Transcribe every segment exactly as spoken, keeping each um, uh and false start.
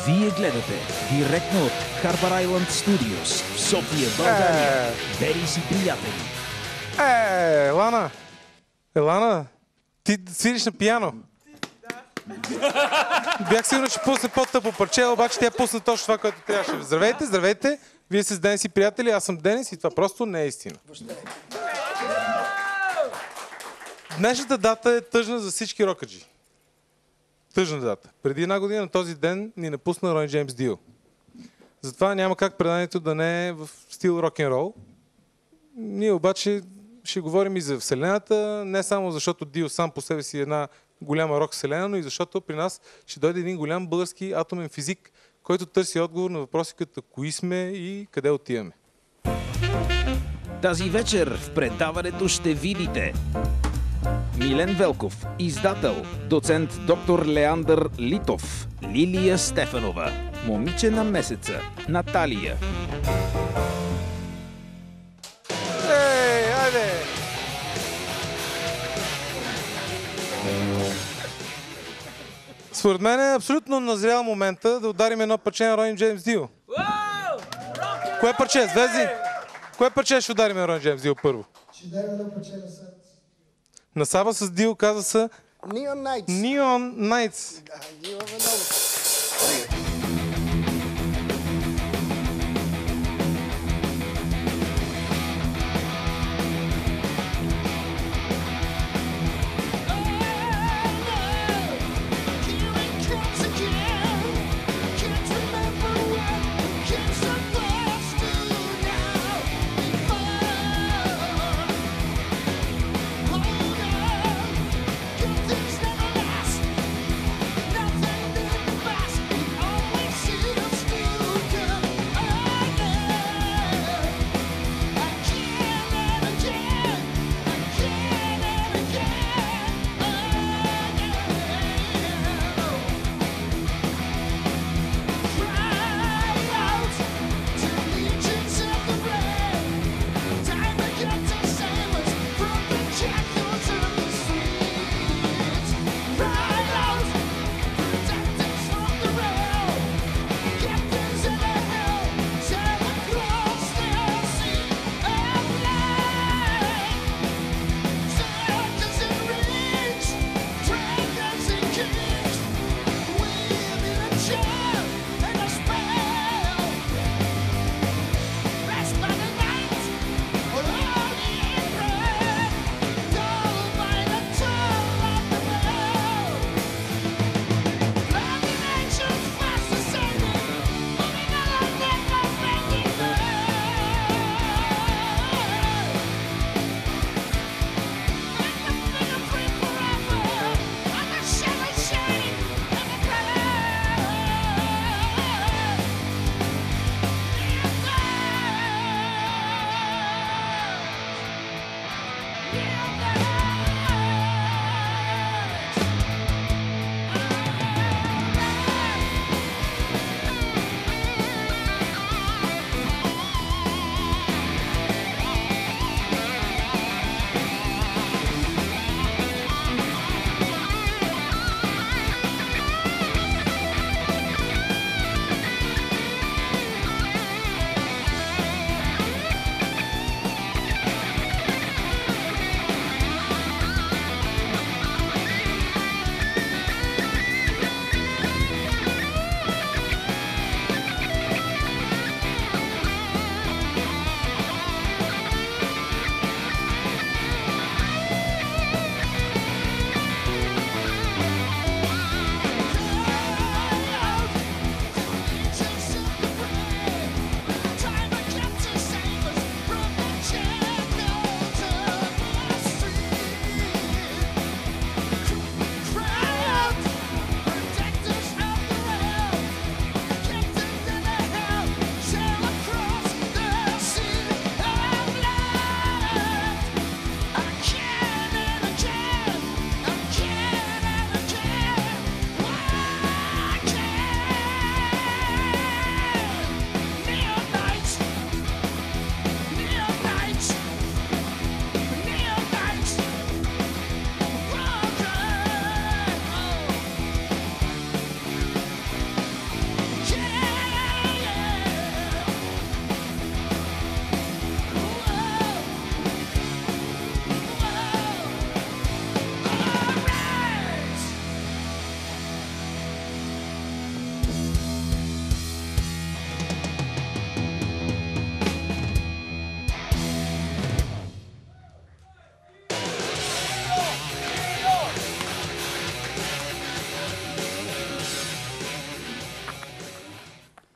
Вие гледате директно от Harbor Island Studios в София, България. Бери си приятели. Е, Лана! Елана, ти свириш на пияно. Бях сигурен, че пусне по-тъпо парче, обаче тя пусна точно това, което трябваше. Здравейте, здравейте! Вие сте с Денис и приятели, аз съм Денис и това просто не е истина. Днешната дата е тъжна за всички рокаджи. Тъжна дата. Преди една година на този ден ни напусна Рони Джеймс Дио. Затова няма как преданието да не е в стил рок-н-рол. Ние обаче ще говорим и за Вселената, не само защото Дио сам по себе си е една голяма рок-вселена, но и защото при нас ще дойде един голям български атомен физик, който търси отговор на въпроси като кои сме и къде отиваме. Тази вечер в предаването ще видите Милен Велков, издател, доцент доктор Леандър Литов, Лилия Стефанова, момиче на месеца, Наталия. Ей, айде! Според мен е абсолютно назрял момента да ударим едно парче на Рони Джеймс Дио. Кое парче, звезди? Кое парче ще ударим на Рони Джеймс Дио първо? Ще ударим едно парче на Саба. На Саба с Дио каза са Neon Nights. Neon Nights. Да, you never know. Nothing did the best.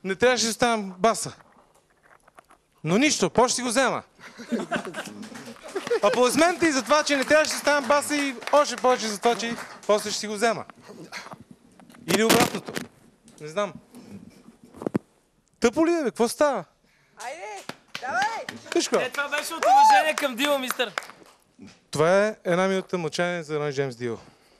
не трябваше да оставям баса. Но нищо, после ще си го взема. Аплодисменти за това, че не трябваше да оставям баса и още повече за това, че после ще си го взема. Или обратното. Не знам. Тъпо ли е, бе? Какво става? Айде, давай! Тишко. Е, това беше от уважение към Дило, мистер. Това е една минута мълчание за Рой Джеймс Дио.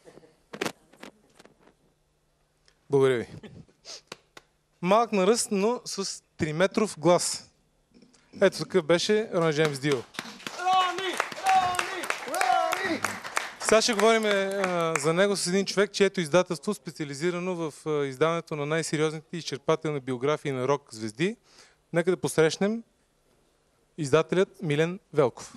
Благодаря ви. Малък на ръст, но с три метров глас. Ето такъв беше Рой Джеймс Дио. Рони! Рони! Ronnie! Сега ще говорим а, за него с един човек, чието издателство специализирано в а, издаването на най-сериозните изчерпателни биографии на рок звезди. Нека да посрещнем издателят Милен Велков.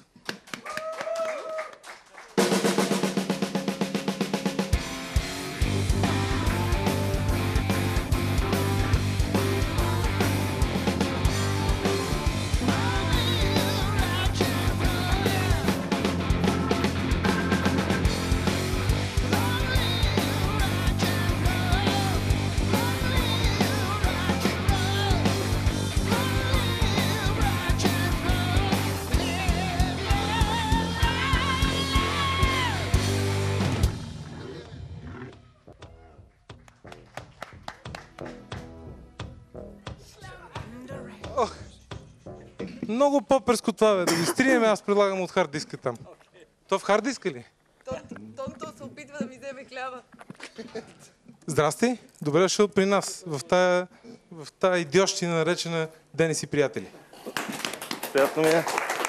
Много по-преско това, бе. Да го изтрием, аз предлагам от хард диска там. То в хард диска ли? Тонто се опитва да ми вземе хляба. Здрасти, добре дошъл при нас, в тая, в тая идиощина, наречена Денис и приятели. Приятно ми е.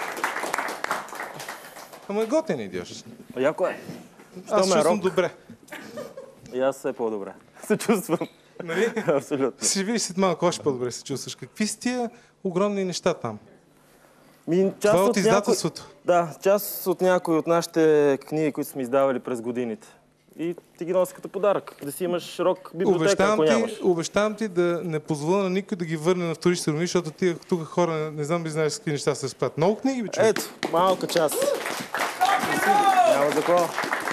Ама е готин идиощ. Яко е. Аз ме чувствам рок. добре. И аз все по-добре се чувствам. Нали? Абсолютно. Ще видиш след малко още по-добре се чувстваш. Какви са тия огромни неща там? Ми, част Това е от някои- издателството. Да, част от някои от нашите книги, които сме издавали през годините. И ти ги носи като подарък. Да си имаш рок библиотека, Обещавам ако нямаш. ти, обещавам ти да не позволя на никой да ги върне на втори суровини, защото тия тук хора не, не знам би знаеш с какви неща се разправят. Много книги, бе, човек. Ето, малка част. Няма такова.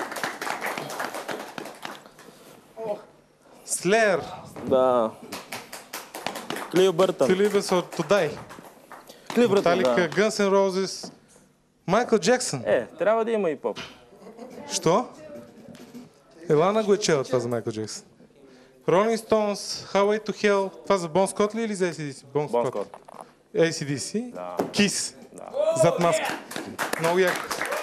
Слеер, Да. Клио Бъртън. Филибес от Тодай, Клио Бъртън, Металика, да. Guns N' Roses, Майкъл Джексън. Е, трябва да има и поп. Що? Елана го е чела това за Майкъл Джексън. Rolling Stones, Highway to Hell. Това за Бон Скот ли или за Ей Си Ди Си? Бон Бон Скот. Скот. Ей Си Ди Си. Да. Кис. Зад маска. Много яко.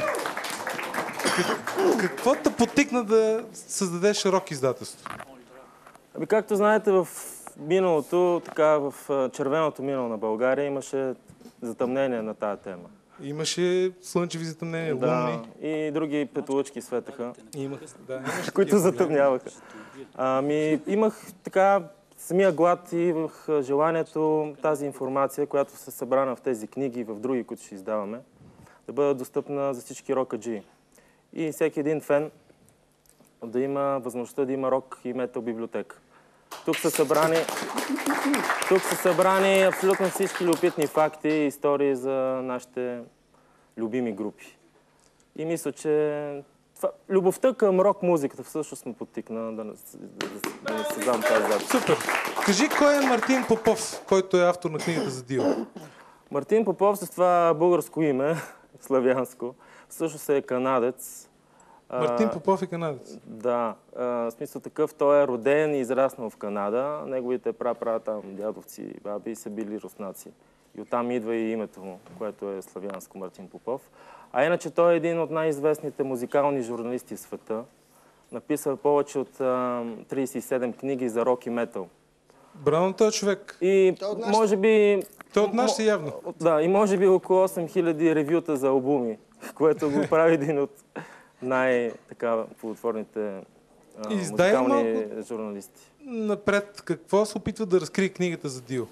Как- Какво те потикна да създадеш рок издателство? Ами, както знаете, в миналото, така в а, червеното минало на България имаше затъмнение на тая тема. Имаше слънчеви затъмнения, Да, лунни. и други петолъчки светаха, Имах, да, имаше които затъмняваха. Ами, имах така самия глад и имах а, желанието тази информация, която се събрана в тези книги и в други, които ще издаваме, да бъде достъпна за всички рокаджии. И всеки един фен да има възможността да има рок и метал библиотека. Тук са събрани, тук са събрани абсолютно всички любопитни факти и истории за нашите любими групи. И мисля, че това, любовта към рок-музиката всъщност ме подтикна да не, да, да, да не създам тази запис. Супер. Кажи, кой е Мартин Попов, който е автор на книгата за Дио? Мартин Попов с това българско име, славянско, всъщност е канадец. Мартин А, Попов е канадец. Да, а, в смисъл такъв, той е роден и израснал в Канада. Неговите прапра там дядовци и баби са били руснаци. И оттам идва и името му, което е славянско, Мартин Попов. А иначе той е един от най-известните музикални журналисти в света. Написал повече от а, тридесет и седем книги за рок и метал. Браво на този човек. И Той е от нашите. може би... Той е от нашите мо- явно. Да, и може би около осем хиляди ревюта за албуми, което го прави един от най-плодотворните Издай музикални малко. журналисти. Напред, какво се опитва да разкрие книгата за Дио?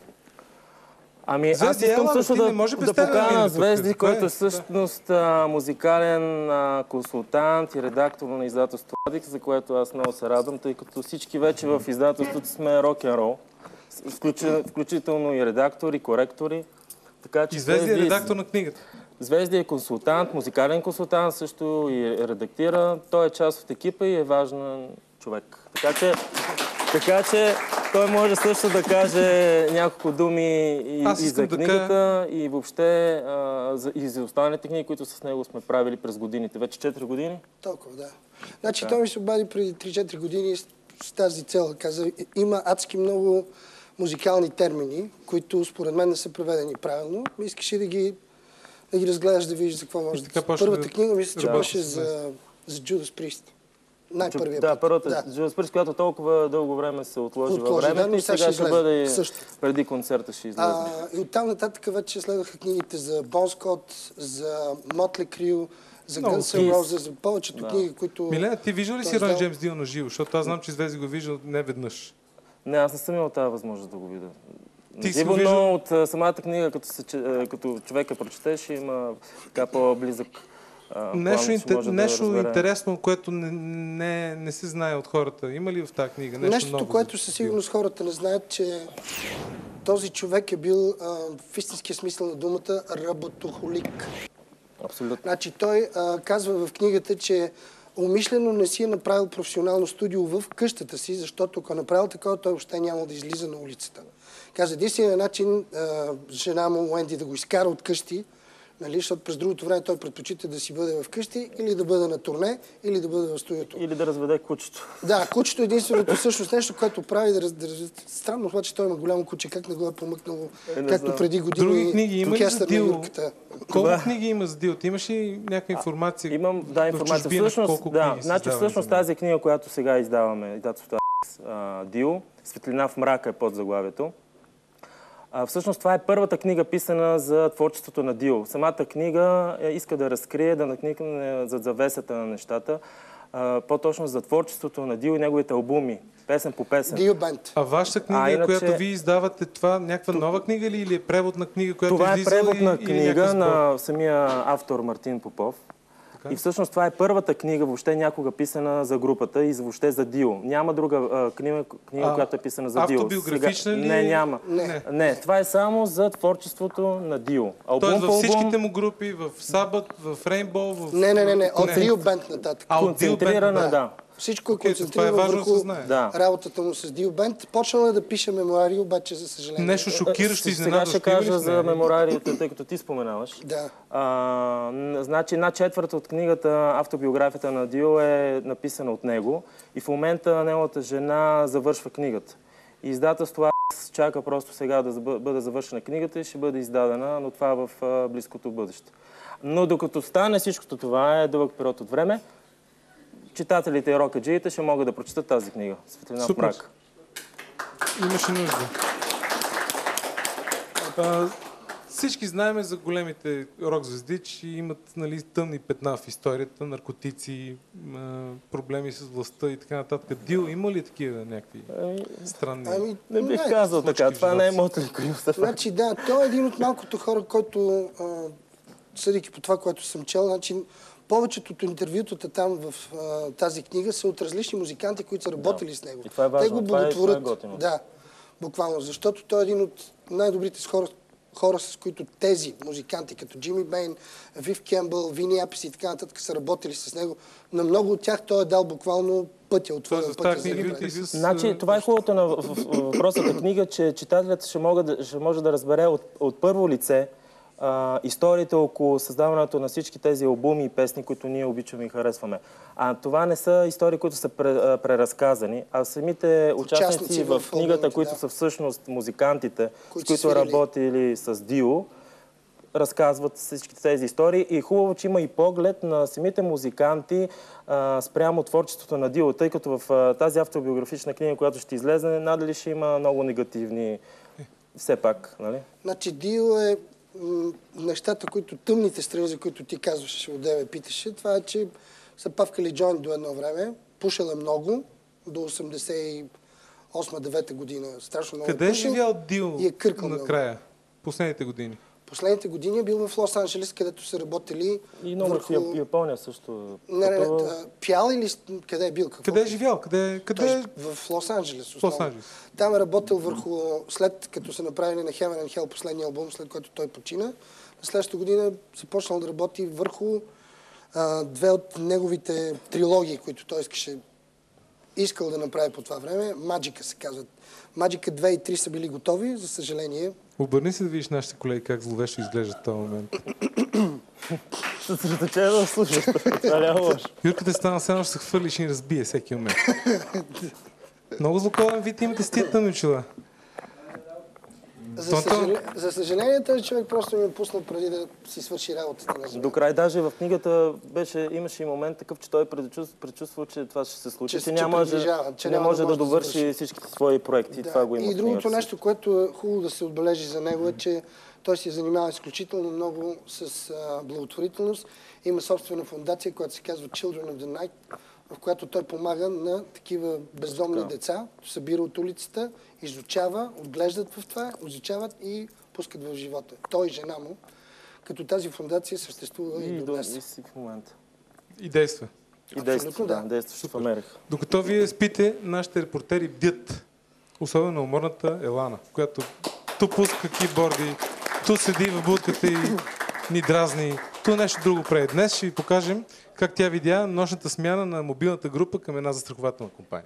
Ами Звезди, аз искам ела, бе, също ти не да, може без да тебе да минем покана тук. Звезди, Това е, който е да. всъщност а, музикален а, консултант и редактор на издателство Адикс, за което аз много се радвам, тъй като всички вече в издателството сме рок-н-рол, включ- включително и редактори, и коректори. Така че И Звезди е редактор на книгата. Звезди е консултант, музикален консултант, също и редактира. Той е част от екипа и е важен човек. Така че, така че Той може също да каже няколко думи и, и за да книгата, кажа... и въобще а, за, и за останалите книги, които с него сме правили през годините. Вече четири години? Толкова, да. Значи той ми се обади преди три-четири години с, с тази цел. Каза, има адски много музикални термини, които според мен не са преведени правилно. Искаш да ги, да ги разгледаш, да видиш за какво може да... Първата да... книга мисля, че да, беше за, за Judas Priest. Най-първият Да, път. първата да. Judas Priest, която толкова дълго време се отложи, отложи във времето да, и сега ще, ще бъде също. Преди концерта ще излезе. А, и оттам нататък вече следваха книгите за Bon Scott, за Motley Crue, за Guns N' Roses, за повечето да. книги, които... Милена, ти виждал ли си Рой Джеймс Дио на живо? Защото аз знам, че излезе го виждал не веднъж. Не, аз не съм имал тази възможност да го видя. Ти Живо, виждал... но от а, самата книга, като, се, като човека прочетеш, има така по-близък а, нещо план, интер... може нещо да интересно, което не, не, не се знае от хората. Има ли в тази книга нещо Нещото, ново? което със сигурност хората не знаят, че този човек е бил а, в истинския смисъл на думата работохолик. Абсолютно. Значи той а, казва в книгата, че умишлено не си е направил професионално студио в къщата си, защото ако е направил такова, той въобще няма да излиза на улицата. Каза, единственият начин а, жена му Уенди да го изкара от къщи, нали, защото през другото време той предпочита да си бъде в къщи или да бъде на турне, или да бъде в студиото. Или да разведе кучето. Да, кучето е единственото всъщност нещо, което прави да разведе. Странно, обаче той има голямо куче, как не го е помъкнало, е, както знам. Преди години. Други книги има ли за Дил? Колко да. книги има за Дил? Ти имаш ли някаква информация? А, имам, да, информация. В чужбина, всъщност, да, значи всъщност тази книга, която сега издаваме, издателството Дил, Светлина в мрака е под заглавието. А, всъщност това е първата книга, писана за творчеството на Дил. Самата книга е, иска да разкрие, да накникне зад завесата на нещата, по-точно за творчеството на Дил и неговите албуми, песен по песен. Дил Бенд. А вашата книга, а, иначе... която ви издавате, това някаква нова книга ли или е превод на книга, която това е излизала? Това е превод на и, книга на самия автор Мартин Попов. Така? И всъщност това е първата книга, въобще някога писана за групата и въобще за Дил. Няма друга а, книга, книга а, която е писана за Дил. Автобиографична Сега... ли? Не, няма. Не. Не, това е само за творчеството на Дил. Албум Тоест във всичките му групи, в Сабът, в Рейнбоу, в... Не, не, не, не. От Дил Бенд нататък. А, концентрирана, да. да. Всичко е концентрирано okay, е върху да. работата му с Дил Бенд. Почнал е да пише мемуари, обаче за съжаление. Нещо шокиращо, изненадващо. Сега ще кажа за мемуарите, тъй като ти споменаваш. Да. А, значи една четвърта от книгата, автобиографията на Дил е написана от него и в момента неговата жена завършва книгата. И издателство Аз чака просто сега да бъде завършена книгата и ще бъде издадена, но това в близкото бъдеще. Но докато стане всичкото това е дълъг период от време, читателите и рокаджиите ще могат да прочитат тази книга. Светлина в мрак. Имаше нужда. А, всички знаем за големите рок-звезди, че имат, нали, тъмни петна в историята, наркотици, проблеми с властта и така нататък. Дил има ли такива някакви странни? Ами, не бих не, казал така. Това не е Motley Crue. Значи да, той е един от малкото хора, който, съдейки по това, което съм чел, значи повечето от интервютата там в а, тази книга са от различни музиканти, които са работили да. с него. И това е важно. Те го благотворят. Това е, това е да, буквално. Защото той е един от най-добрите хора, хора, с които тези музиканти, като Джими Бейн, Вив Кембъл, Вини Апис и така нататък, са работили с него. На много от тях той е дал буквално пътя, отворен пътя за напред. Значи, това е хубавото на въпросната книга, че читателят ще, да, ще може да разбере от, от първо лице Uh, историите около създаването на всички тези албуми и песни, които ние обичаме и харесваме. А това не са истории, които са преразказани, а самите участници в, в книгата, албумите, които да. са всъщност музикантите, които с които са работили с Дио, разказват всички тези истории. И хубаво, че има и поглед на самите музиканти uh, спрямо творчеството на Дио, тъй като в uh, тази автобиографична книга, която ще излезе, надали ще има много негативни все пак, нали? Значи Дио е нещата, които тъмните страни, за които ти казваш, отдеве питаше, това е, че са павкали джойнт до едно време, пушил е много, до осемдесет и осма девета година, страшно много. Къде е живял Дил е накрая, последните години? Последните години е бил в Лос-Анджелес, където са работили и много върху... в Япония също. Не, не, не, пял или къде е бил? Какво? Къде е живял? Къде, къде... В Лос-Анджелес. Лос-Анджелес. Там е работил върху, след като са направили на Heaven and Hell последния албум, след който той почина. На следващата година започнал да работи върху а, две от неговите трилогии, които той искаше искал да направи по това време. Маджика се казват. Маджика две и три са били готови, за съжаление. Обърни се да видиш нашите колеги как зловещо изглеждат в този момент. Съсредоточено да слушаш. Това няма лошо. Юрката стана все едно ще се хвърлиш и ни разбие всеки момент. Много злокобен вид имате с тия тъмни очила. За, съжал... за съжаление, този човек просто ми е пуснал преди да си свърши работата. До край даже в книгата беше, имаше и момент такъв, че той предчувства, че това ще се случи, че, че, няма, че, че не може да, да довърши да всичките свои проекти. Да. Това го има. И другото нещо, което е хубаво да се отбележи за него е, че той се занимава изключително много с а, благотворителност. Има собствена фондация, която се казва Children of the Night, в която той помага на такива бездомни така. деца, събира от улицата, изучава, отглеждат в това, изучават и пускат в живота. Той и жена му, като тази фондация съществува и, и до днес. И в момента. И действа. И действа, да, действа в Америка. Докато вие спите, нашите репортери бдят. Особено на уморната Елана, която ту пуска киборди, ту седи в будката и ни дразни, ту нещо друго прави. Днес ще ви покажем как тя видя нощната смяна на мобилната група към една застрахователна компания.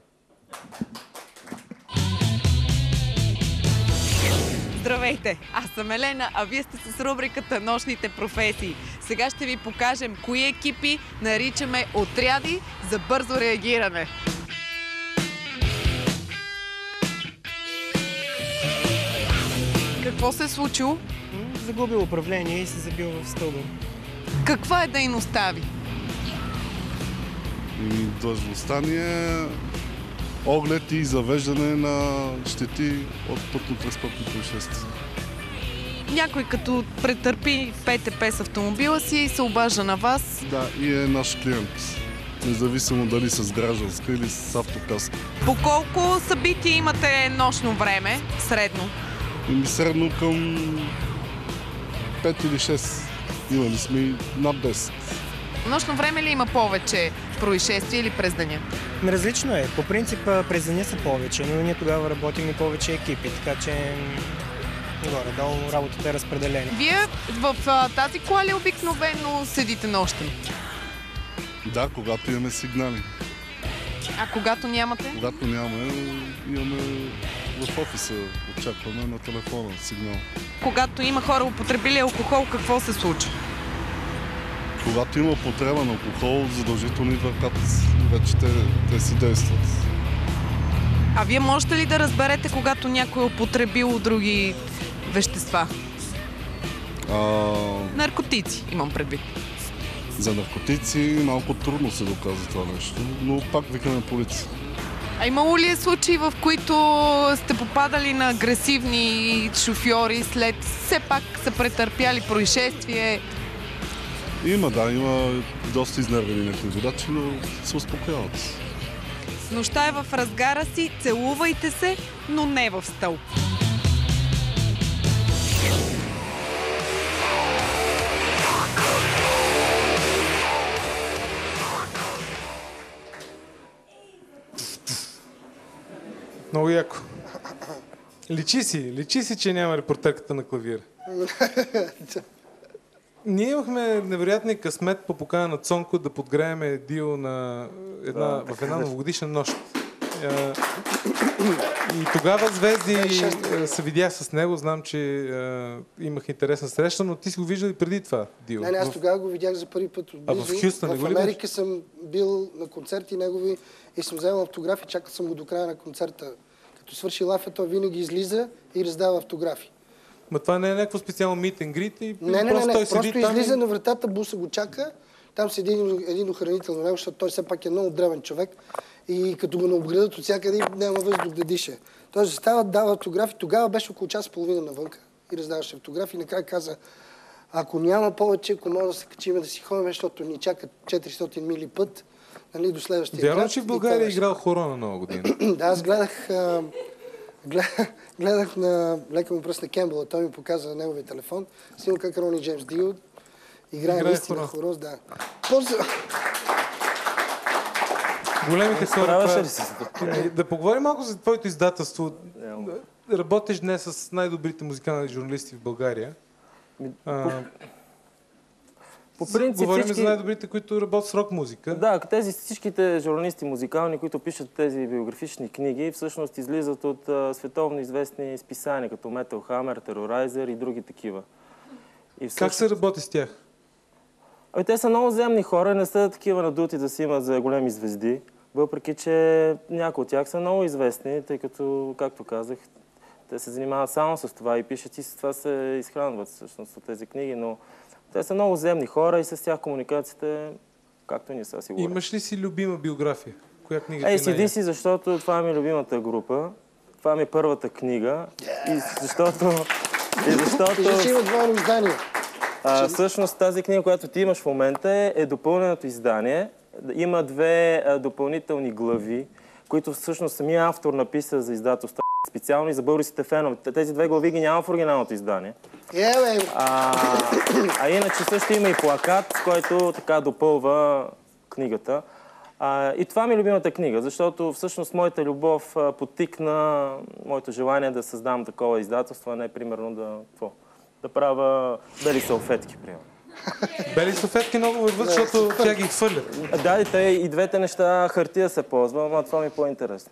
Здравейте! Аз съм Елена, а вие сте с рубриката Нощните професии. Сега ще ви покажем кои екипи наричаме отряди за бързо реагиране. Какво се е случило? Загубил управление и се забил в стълба. Каква е дейността ви? Длъжността ни е оглед и завеждане на щети от пътно-транспортни происшествия. Някой като претърпи ПТП с автомобила си и се обажда на вас. Да, и е наш клиент. Независимо дали с гражданска или с автокаска. По колко събития имате нощно време, средно? Ими средно към пет или шест. Имали сме и над десет. Нощно време ли има повече происшествия или през деня? Различно е. По принцип през деня са повече, но ние тогава работим и повече екипи, така че горе-долу работата е разпределена. Вие в а, тази кола ли обикновено седите нощем? Да, когато имаме сигнали. А когато нямате? Когато нямаме, имаме в офиса, очакваме на телефона сигнал. Когато има хора употребили алкохол, какво се случва? Когато има употреба на алкохол, задължително идва КАТ. Вече те, те си действат. А вие можете ли да разберете, когато някой е употребил други вещества? А... Наркотици, имам предвид. За наркотици малко трудно се доказва това нещо, но пак викаме полиция. А имало ли е случаи, в които сте попадали на агресивни шофьори, след все пак са претърпяли происшествие? Има, да, има доста изнервени някои водачи, но се успокояват. Нощта е в разгара си, целувайте се, но не в стълб. Много яко. Личи си, личи си, че няма репортерката на клавира. Ние имахме невероятния късмет по покана на Цонко да подгреем Дио на една, да, в една новогодишна нощ. И тогава Звезди се видях с него, знам, че имах интересна среща, но ти си го виждал и преди това, Дио. Не, не, аз тогава го видях за първи път отблизо. А в Хюстън, в Америка съм бил на концерти негови и съм взел автографи, чакал съм го до края на концерта. Като свърши лафа, той винаги излиза и раздава автографи. Ма това не е някакво специално meet and greet и не, не, просто не, той не, седи просто там излиза и... на вратата, буса го чака, там седи един, един охранител на него, защото той все пак е много древен човек и като го наобградат от всякъде няма въздух да диша. Той застава, дава автографи, тогава беше около час и половина навънка и раздаваше автографи и накрая каза: ако няма повече, ако може да се качиме да си ходим, защото ни чакат четиристотин мили път, нали, до следващия град. Вярно, че в България е играл хоро на Нова година? Да, аз гледах, а, гледах, гледах на лека му пръст на Кембъл, той ми показа неговия телефон, снимал как Рони Джеймс Дио играе наистина хоро. Да. После... Големите хора. Да поговорим малко за твоето издателство. Работиш днес с най-добрите музикални журналисти в България. А... По принцип, говорим всички... за най-добрите, които работят с рок музика. Да, тези всичките журналисти музикални, които пишат тези биографични книги, всъщност излизат от а, световно известни списания, като Metal Hammer, Terrorizer и други такива. И всъщност... Как се работи с тях? Ами, те са много земни хора, не са такива надути да си имат за големи звезди, въпреки че някои от тях са много известни, тъй като, както казах, те се занимават само с това и пишат и с това се изхранват всъщност от тези книги, но те са много земни хора и с тях комуникацията е както и ние са сигурни. Имаш ли си любима биография? Коя книга Ей, ти е седи си, защото това ми е любимата група, това ми е първата книга и защото... И защото... Кажи, че има двойно издание. А, всъщност тази книга, която ти имаш в момента е, е допълненото издание. Има две а, допълнителни глави, които всъщност самия автор написа за издателство специално и за българските фенове. Тези две глави ги няма в оригиналното издание. Yeah, baby. А, а иначе също има и плакат, който така допълва книгата. А, и това ми е любимата книга, защото всъщност моята любов а, подтикна моето желание да създам такова издателство, а не примерно да, какво, да правя бели салфетки, примерно. Бели салфетки много върват, защото тя ги хвърлят. Да, и, те, и двете неща хартия се ползва, но това ми е по-интересно.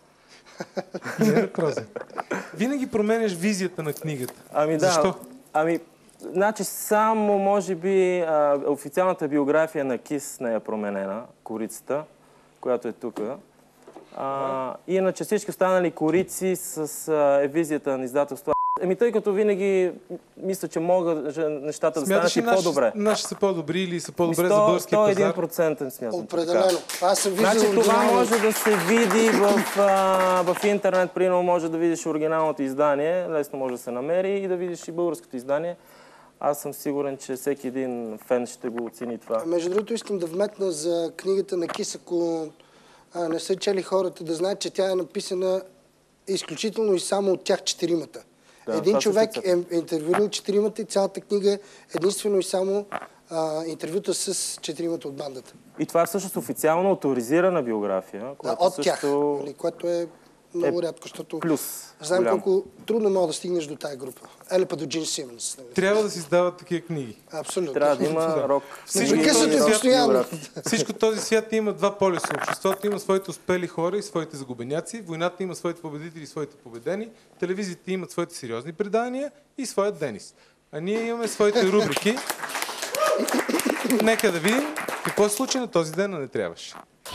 Винаги променяш визията на книгата. Ами да. Защо? Ами, значи само, може би, а, официалната биография на Кис не е променена, корицата, която е тук. А, иначе всички останали корици с а, е визията на издателство. Еми, тъй като винаги мисля, че могат нещата да станат и по-добре. Наши са по-добри или са по-добре за българския пазар? сто и един процента смятам. Определено. Аз съм виждал значи, това оригинално. може да се види в, а, в интернет, примерно може да видиш оригиналното издание, лесно може да се намери и да видиш и българското издание. Аз съм сигурен, че всеки един фен ще го оцени това. Между другото, искам да вметна за книгата на Кис, ако а, не са чели хората, да знаят, че тя е написана изключително и само от тях четиримата. Да, един човек е интервюирал четиримата и цялата книга е единствено и само а, интервюта с четиримата от бандата. И това е всъщност официално авторизирана биография. Да, от също... тях, нали, което е много е рядко, защото плюс, знаем голям. колко трудно мога да стигнеш до тая група. Еле па до Джин Симънс. Нали. Трябва да си издават такива книги. Абсолютно. Трябва да има рок. Всичко този постоянно. Всичко този свят има два полюса. Обществото има своите успели хора и своите загубеняци. Войната има своите победители и своите победени. Телевизиите имат своите сериозни предания и своят Денис. А ние имаме своите рубрики. Нека да видим какво се случи на този ден, а не трябваше.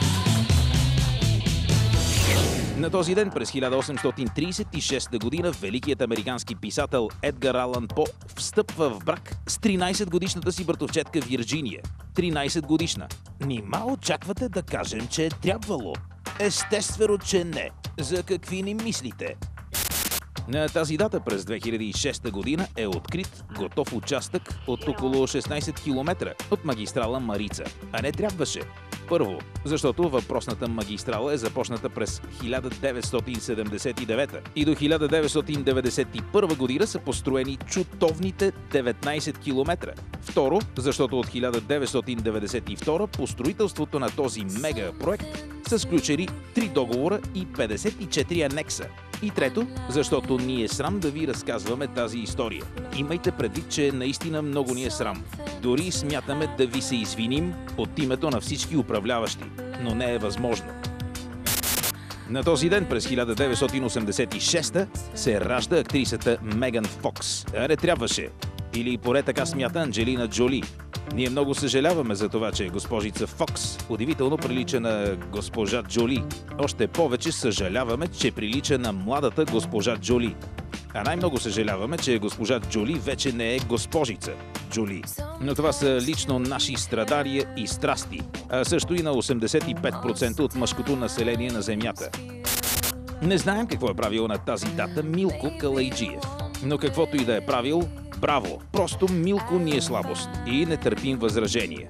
На този ден през хиляда осемстотин тридесет и шеста година великият американски писател Едгар Алан По встъпва в брак с тринайсетгодишната си братовчетка Вирджиния. тринайсет годишна. Нима очаквате да кажем, че е трябвало? Естествено, че не. За какви ни мислите? На тази дата през две хиляди и шеста година е открит готов участък от около шестнайсет километра от магистрала Марица. А не трябваше. Първо, защото въпросната магистрала е започната през хиляда деветстотин седемдесет и девета и до хиляда деветстотин деветдесет и първа година са построени чутовните деветнайсет километра. Второ, защото от хиляда деветстотин деветдесет и втора по строителството на този мега проект са сключени три договора и петдесет и четири анекса. И трето, защото ни е срам да ви разказваме тази история. Имайте предвид, че наистина много ни е срам. Дори смятаме да ви се извиним от името на всички управляващи, но не е възможно. На този ден през хиляда деветстотин осемдесет и шеста се ражда актрисата Меган Фокс. А не трябваше. Или поне така смята Анджелина Джоли. Ние много съжаляваме за това, че госпожица Фокс удивително прилича на госпожа Джоли. Още повече съжаляваме, че прилича на младата госпожа Джоли. А най-много съжаляваме, че госпожа Джоли вече не е госпожица Джоли. Но това са лично наши страдания и страсти, а също и на осемдесет и пет процента от мъжкото население на Земята. Не знаем какво е правил на тази дата Милко Калайджиев. Но каквото и да е правил, браво! Просто Милко ни е слабост и не търпим възражения.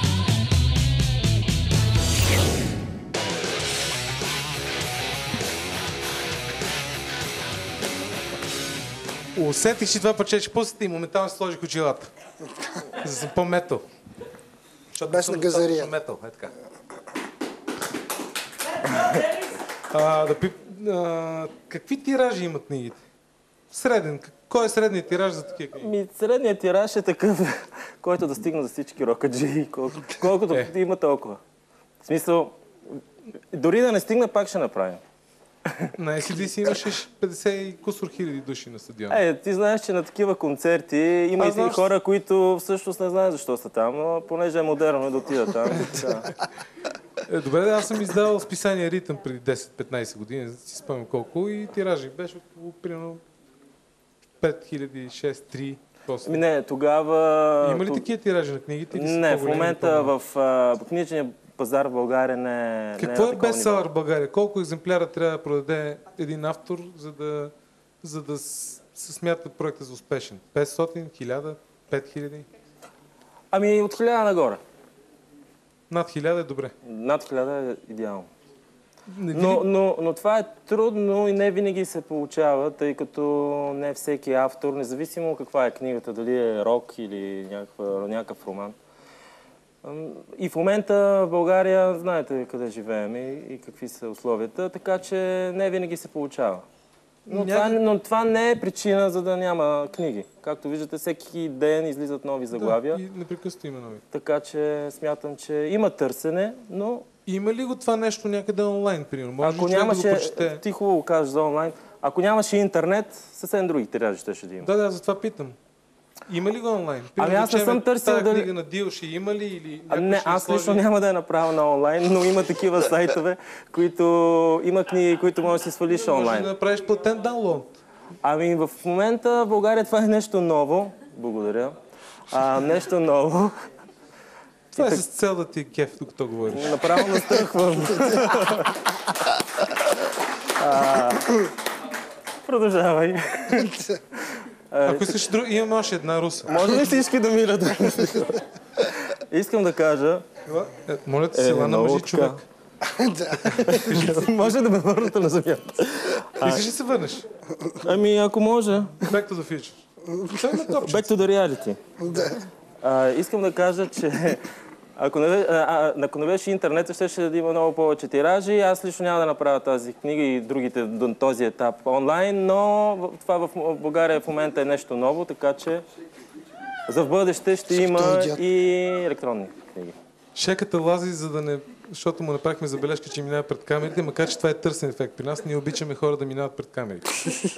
Усетих, че това парче пусната и моментално сложих очилата. За да съм по-метал. Без на газария. Метал, е така. А, да пип... а, какви тиражи имат книгите? Среден. Кой е средният тираж за такива книги? Ми, средният тираж е такъв, който да стигна за всички рокаджи, колко, колкото Е. има толкова. В смисъл, дори да не стигна, пак ще направим. На Ес И Ди Си имаше петдесет и кусор хиляди души на стадиона. Е, ти знаеш, че на такива концерти има Аз и знам, хора, които всъщност не знаят защо са там, но понеже е модерно да отидат там. Да. Е, добре, да, аз съм издавал списание Ритъм преди десет-петнайсет години, не си спомням колко, и тиражи беше около примерно пет хиляди, шест, три. После. Ами не, тогава... Има ли такива тиражи на книгите? Или са Не, в по-големи, момента по-малки? в а, книжния пазар в България не, Какво не е на такова бестселър ниво. в България? Колко екземпляра трябва да продаде един автор, за да, за да с- се смята проекта за успешен? петстотин, хиляда, пет хиляди? Ами от хиляда нагоре. Над хиляда е добре. Над хиляда е идеално. Не ви Но, ли- но, но това е трудно и не винаги се получава, тъй като не всеки автор, независимо каква е книгата, дали е рок или някаква, някакъв роман. Ам, И в момента в България, знаете къде живеем и, и какви са условията, така че не винаги се получава. Но, Няма- това, но това не е причина за да няма книги. Както виждате, всеки ден излизат нови заглавия, Да, и непрекъснато има нови. така че смятам, че има търсене, но Има ли го това нещо някъде онлайн, примерно? Може ако ли човек да го нямаше, прочете? ти хубаво го кажеш за онлайн, ако нямаше интернет, съвсем други тиражи ще, ще да има. Да, да, затова питам. Има ли го онлайн? Ами Примерно, аз не да съм речем, търсил тая дали- книга на Дил ще има ли? Или А, някой не, ще я аз лично сложи? няма да я направя на онлайн, но има такива сайтове, които има книги, които можеш да си свалиш Може онлайн. да направиш платен даунлоад. Ами в момента в България това е нещо ново. Благодаря. А, нещо ново. Това е с цел да ти е кеф, докато говориш. Направо настръхвам. А, Продължавай. Ако искаш, друг... имаме още една руса. Може ли всички да минат? Искам да кажа... Е, моля те, Е, села на много мъжи така. човек. Може да ме върнете на земята. Искаш ли се върнеш? Ами, ако може. Back to the future. Това има топче. Back to the reality. А, искам да кажа, че ако не, бе- а, а, ако не беше интернет, ще, ще да има много повече тиражи. Аз лично няма да направя тази книга и другите до този етап онлайн, но в- това в България в момента е нещо ново, така че за в бъдеще ще има идиот. и електронни книги. Шеката лази, за да не... Защото му направихме забележка, че минава пред камерите, макар че това е търсен ефект. При нас ние обичаме хора да минават пред камерите.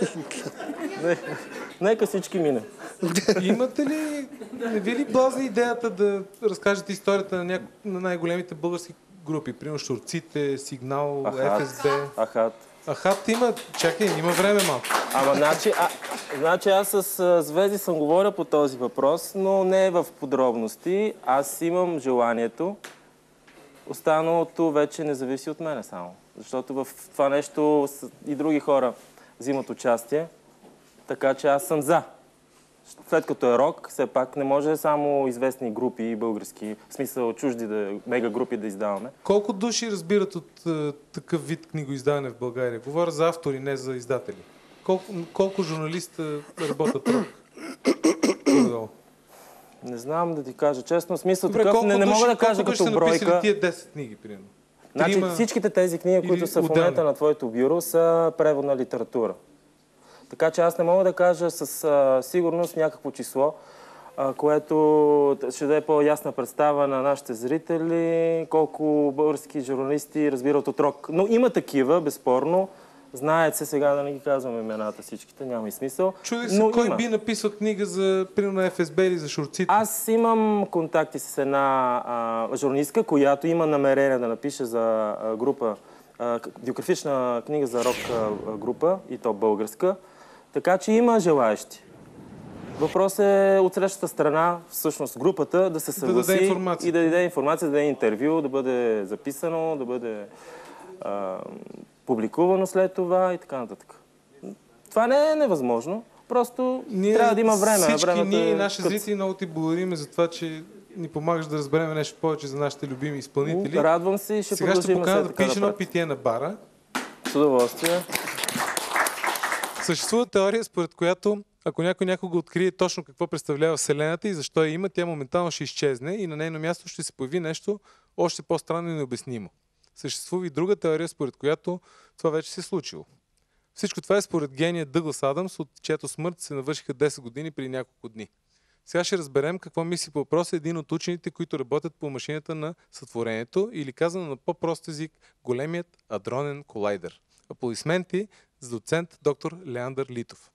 Не, нека всички мине. Имате ли... Не ви ли блазни идеята да разкажете историята на, няко... на най-големите български групи? Примерно Шурците, Сигнал, Ахат. Еф Ес Бе. Ахат. Ахат има... Чакай, има време малко. Ама, значи, а, значи аз с а, Звезди съм говоря по този въпрос, но не в подробности. Аз имам желанието. Останалото вече не зависи от мене само. Защото в това нещо с- и други хора взимат участие. Така че аз съм за. След като е рок, все пак не може само известни групи, български, в смисъл чужди да, мега групи да издаваме. Колко души разбират от е, такъв вид книгоиздаване в България? Говоря за автори, не за издатели. Колко, колко журналиста работят рок? Горе-долу. Не знам да ти кажа честно. В смисъл Добре, такъв, колко не, не души, мога да колко кажа души като са написали бройка. тия десет книги, примерно? Значи Трима всичките тези книги, които или са в отделни? момента на твоето бюро, са преводна литература. Така че аз не мога да кажа с а, сигурност някакво число, а, което ще даде по-ясна представа на нашите зрители, колко български журналисти разбират от рок. Но има такива, безспорно. Знаят се, сега да не ги казвам имената всичките, няма и смисъл. Чудех се, Но кой има. би написал книга за, примерно, Еф Ес Бе или за Шурците? Аз имам контакти с една а, журналистка, която има намерение да напише за а, група, а, к- биографична книга за рок а, група, и то българска. Така че има желаещи. Въпрос е от срещата страна, всъщност групата, да се Да даде съгласи информация. и да даде информация, да даде интервю, да бъде записано, да бъде а, публикувано след това и така нататък. Това не е невъзможно. Просто Ние, трябва да има време. Всички Времето ние и е наши къс. зрители много ти благодарим за това, че ни помагаш да разберем нещо повече за нашите любими изпълнители. Радвам се и ще Сега ще продължим покажа след да така пиеш едно напред. питие на бара. С удоволствие. Съществува теория, според която ако някой някога открие точно какво представлява Вселената и защо я има, тя моментално ще изчезне и на нейно място ще се появи нещо още по-странно и необяснимо. Съществува и друга теория, според която това вече се е случило. Всичко това е според гения Дъглас Адамс, от чиято смърт се навършиха десет години преди няколко дни. Сега ще разберем какво мисли по въпроса един от учените, които работят по машината на сътворението, или казано на по-прост език, големият адронен колайдер. Аплодисменти за доцент доктор Леандър Литов.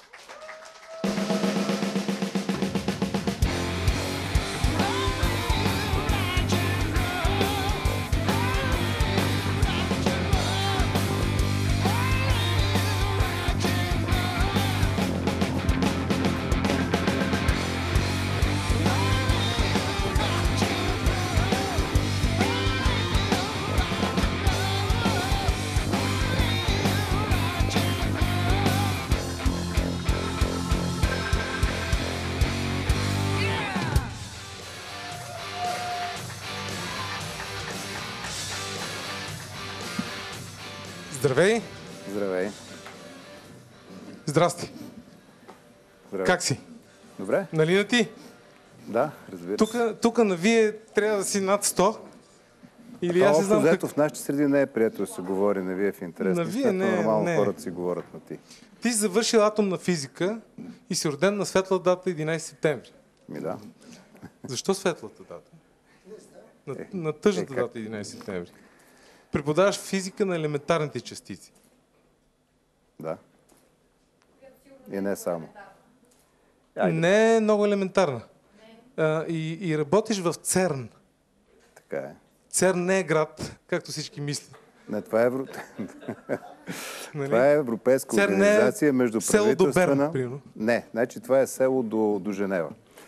Здравей! Здравей! Здрасти! Здравей! Как си? Добре? Нали на ти? Да, разбира тук, се. Тук на вие трябва да си над сто. Или а аз не знам взето, как... в нашите среди не е прието да се говори на вие в интерес. На вие не, нормално не. хората си говорят на ти. Ти си завършил атомна физика и си роден на светла дата единайсети септември. Ми да. Защо светлата дата? На, е, на тъжната е, как... дата единайсети септември. Преподаваш физика на елементарните частици. Да. И не само. Айде. Не е много елементарна. А, и, и работиш в ЦЕРН. Така е. ЦЕРН не е град, както всички мислят. Не, това е, Евро... това е европейска ЦЕРН организация е между село до правителствена... Берн, примерно. Не, значи това е село до, до Женева.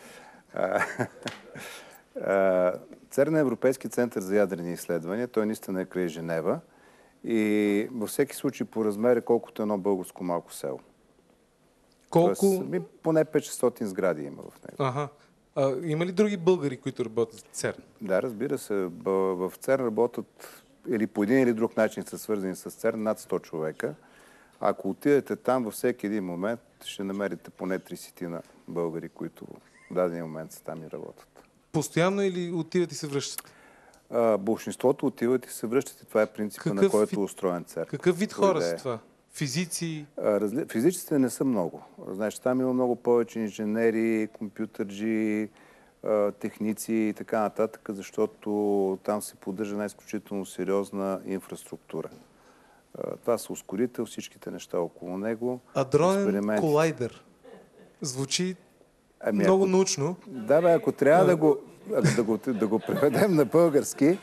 ЦЕРН е Европейски център за ядрени изследвания. Той наистина е край Женева. И във всеки случай по размер е колкото едно българско малко село. Колко? Тоест, ми, поне пет-шестстотин сгради има в него. Ага. А, има ли други българи, които работят в ЦЕРН? Да, разбира се. В ЦЕРН работят или по един или друг начин са свързани с ЦЕРН над сто човека. Ако отидете там, във всеки един момент ще намерите поне тридесет българи, които в даден момент са там и работят. Постоянно или отиват и се връщат? А, большинството отиват и се връщат и това е принципа, какъв на който вид, е устроен ЦЕРН. Какъв вид хора са това? Физици? А, разли... Физиците не са много. Значи, там има много повече инженери, компютърджи, техници и така нататък, защото там се поддържа една изключително сериозна инфраструктура. Това са ускорител, всичките неща около него. Адронен колайдер. Звучи ами, много ако... научно. Да, бе, ако трябва да го, да го, да го преведем на български,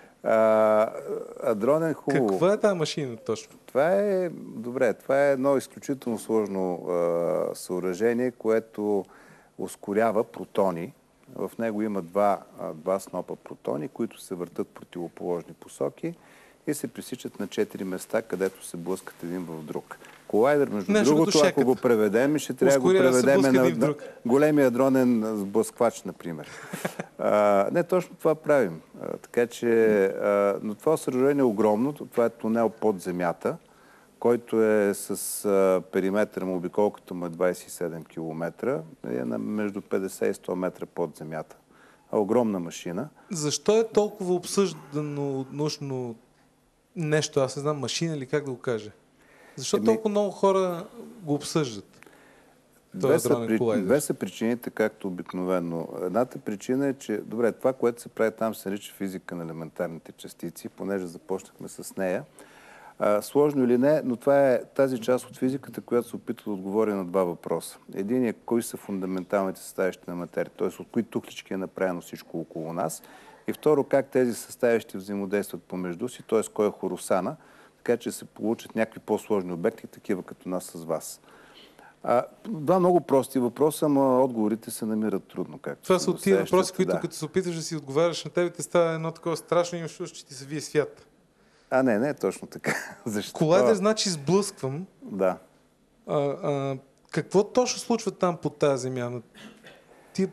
а, адронен хубаво. Каква е тази машина точно? Това е, добре, това е едно изключително сложно а, съоръжение, което ускорява протони. В него има два, два снопа протони, които се въртат в противоположни посоки и се пресичат на четири места, където се блъскат един в друг. Колайдер, между не, другото, ако го преведем, ще трябва да го преведем на, на големия адронен сблъсквач, например. а, не, точно това правим. А, така че, а, но това съоръжение е огромно. Това е тунел под земята, който е с а, периметър му, обиколката му е двайсет и седем километра, е на между петдесет и сто метра под земята. А, огромна машина. Защо е толкова обсъждано научно нещо? Аз не знам, машина или как да го кажа? Защо Еми... толкова много хора го обсъждат? Две са, при... Две са причините, както обикновено. Едната причина е, че добре, това, което се прави там, се нарича физика на елементарните частици, понеже започнахме с нея. А, сложно или не, но това е тази част от физиката, която се опитва да отговори на два въпроса. Един е кои са фундаменталните съставящи на материя, т.е. от кои тухлички е направено всичко около нас. И второ, как тези съставящи взаимодействат помежду си, т.е. кой е хоросана, така че се получат някакви по-сложни обекти, такива като нас с вас. А, два много прости въпроса, но отговорите се намират трудно. Както това са от тия въпроси, които да. Като се опитваш да си отговаряш на тебе, те става едно такова страшно, имаш чувство, че ти се вие свят. А, не, не е точно така. Защо? Колайдер значи сблъсквам. Да. А, а, какво точно случва там под тази земя? Ти...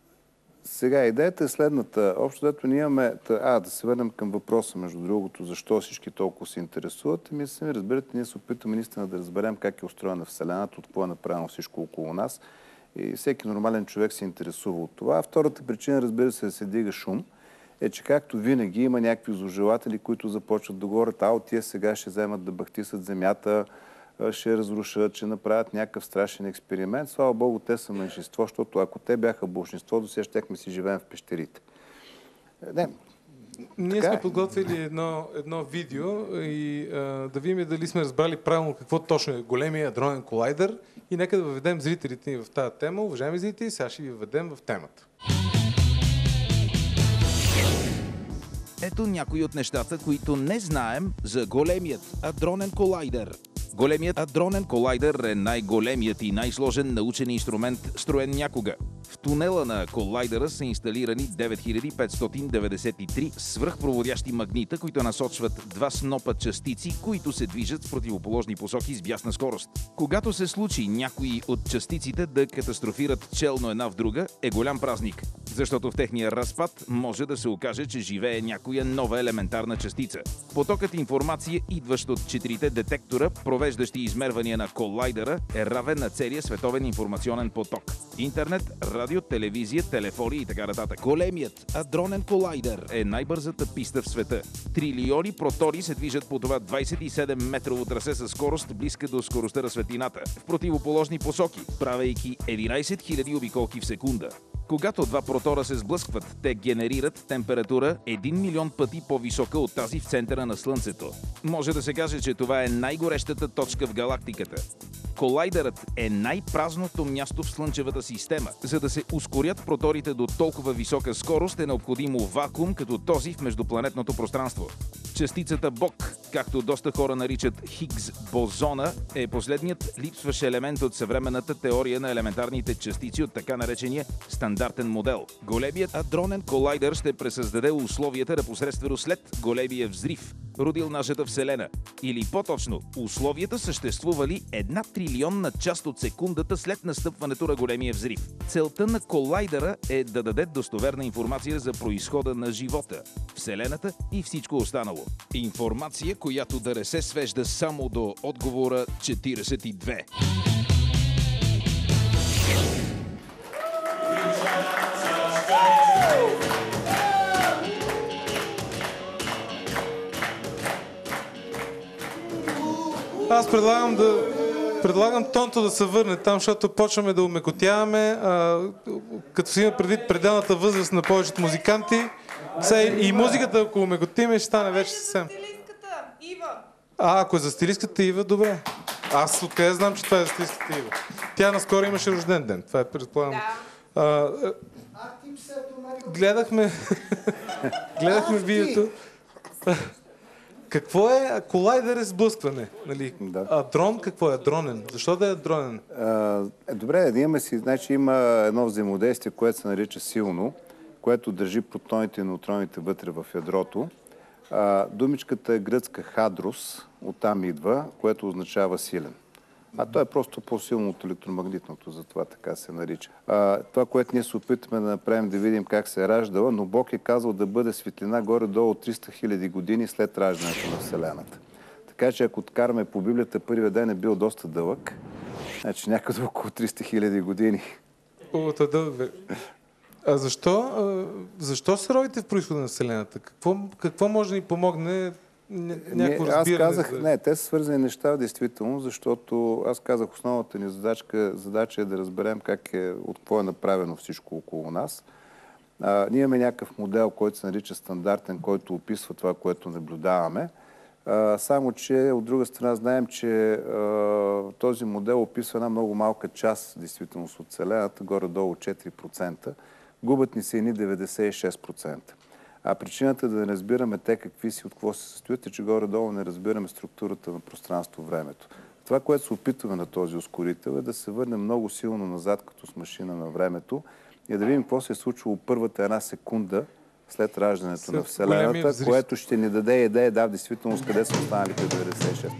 Сега, идеята е следната. Общо дето ние имаме... А, да се върнем към въпроса, между другото, защо всички толкова се интересуват. Ми сами разберете, ние се опитваме наистина да разберем как е устроена Вселената, от какво е направено всичко около нас. И всеки нормален човек се интересува от това. А втората причина, разбира се, да се дига шум, е, че както винаги има някакви зложелатели, които започват да говорят, а от тия сега ще вземат да бахтисат земята, ще разрушат, ще направят някакъв страшен експеримент. Слава Богу, те са меншинство, защото ако те бяха болшинство, до сега щяхме си живеем в пещерите. Не, Ние така сме е. подготвили едно, едно видео и а, да видим дали сме разбрали правилно какво точно е големия адронен колайдер и нека да въведем зрителите ни в тази тема. Уважаеми зрители, сега ще ви въведем в темата. Ето някои от нещата, които не знаем за големият адронен колайдер. Големият адронен колайдер е най-големият и най-сложен научен инструмент, строен някога. В тунела на колайдера са инсталирани девет хиляди петстотин деветдесет и три свръхпроводящи магнита, които насочват два снопа частици, които се движат в противоположни посоки с бясна скорост. Когато се случи някои от частиците да катастрофират челно една в друга, е голям празник, защото в техния разпад може да се окаже, че живее някоя нова елементарна частица. Потокът информация, идващ от четирите детектора, провеждащи измервания на колайдера, е равен на целия световен информационен поток. Интернет, радио, телевизия, телефони и така нататък. Големият адронен колайдер е най-бързата писта в света. Трилиони протони се движат по това двадесет и седем метрово трасе със скорост близка до скоростта на светлината, в противоположни посоки, правейки единадесет хиляди обиколки в секунда. Когато два протона се сблъскват, те генерират температура един милион пъти по-висока от тази в центъра на Слънцето. Може да се каже, че това е най-горещата точка в галактиката. Колайдерът е най-празното място в Слънчевата система. За да се ускорят проторите до толкова висока скорост, е необходимо вакуум, като този в междупланетното пространство. Частицата Бок, както доста хора наричат Хигс бозона, е последният липсващ елемент от съвременната теория на елементарните частици от така наречения стандартен модел. Големият адронен колайдер ще пресъздаде условията непосредствено след големия взрив, родил нашата Вселена. Или по-точно, условията съществували една трилионна част от секундата след настъпването на големия взрив. Целта на колайдера е да даде достоверна информация за произхода на живота, Вселената и всичко останало. Информация, която да не се свежда само до отговора четиридесет и две. Аз предлагам да предлагам Тонто да се върне там, защото почваме да умекотяваме, а, като си има предвид пределната възраст на повечето музиканти. Сега и музиката, ако умекотиме, ще стане вече съвсем. А, ако е за стилистката Ива, добре. Аз откъде знам, че това е за стилистката Ива. Тя наскоро имаше рожден ден. Това е предполагам. Да. А, гледахме гледахме видеото. Какво е колайдер е сблъскване? Нали? Да. А дрон какво е? Дронен. Защо да е дронен? А, е, добре, да имаме си, значи има едно взаимодействие, което се нарича силно, което държи протоните и неутроните вътре в ядрото. А, думичката е гръцка хадрос, оттам идва, което означава силен. А то е просто по-силно от електромагнитното, затова така се нарича. А, това, което ние се опитваме да направим, да видим как се е раждала, но Бог е казал да бъде светлина горе-долу триста хиляди години след раждането на Вселената. Така че ако откараме по Библията, първият ден е бил доста дълъг, значи някъде около триста хиляди години. О, това дълъг бе. А защо, а, защо се родите в произхода на Вселената? Какво, какво може да ни помогне някакво разбиране? Аз казах, за... не, те са свързани неща, действително, защото аз казах, основната ни задачка, задача е да разберем как е, от какво е направено всичко около нас. А, ние имаме някакъв модел, който се нарича стандартен, който описва това, което наблюдаваме. А, само, че от друга страна знаем, че а, този модел описва една много малка част, действително, от Вселената, горе-долу четири процента. Губят ни се едни деветдесет и шест процента. А причината да не разбираме те какви си, от какво се състоят, е, че горе-долу не разбираме структурата на пространство-времето. Това, което се опитваме на този ускорител, е да се върне много силно назад, като с машина на времето, и да видим какво се е случило първата една секунда след раждането след на Вселената, което ще ни даде идея, да, в действителност, къде са останалите деветдесет и шест.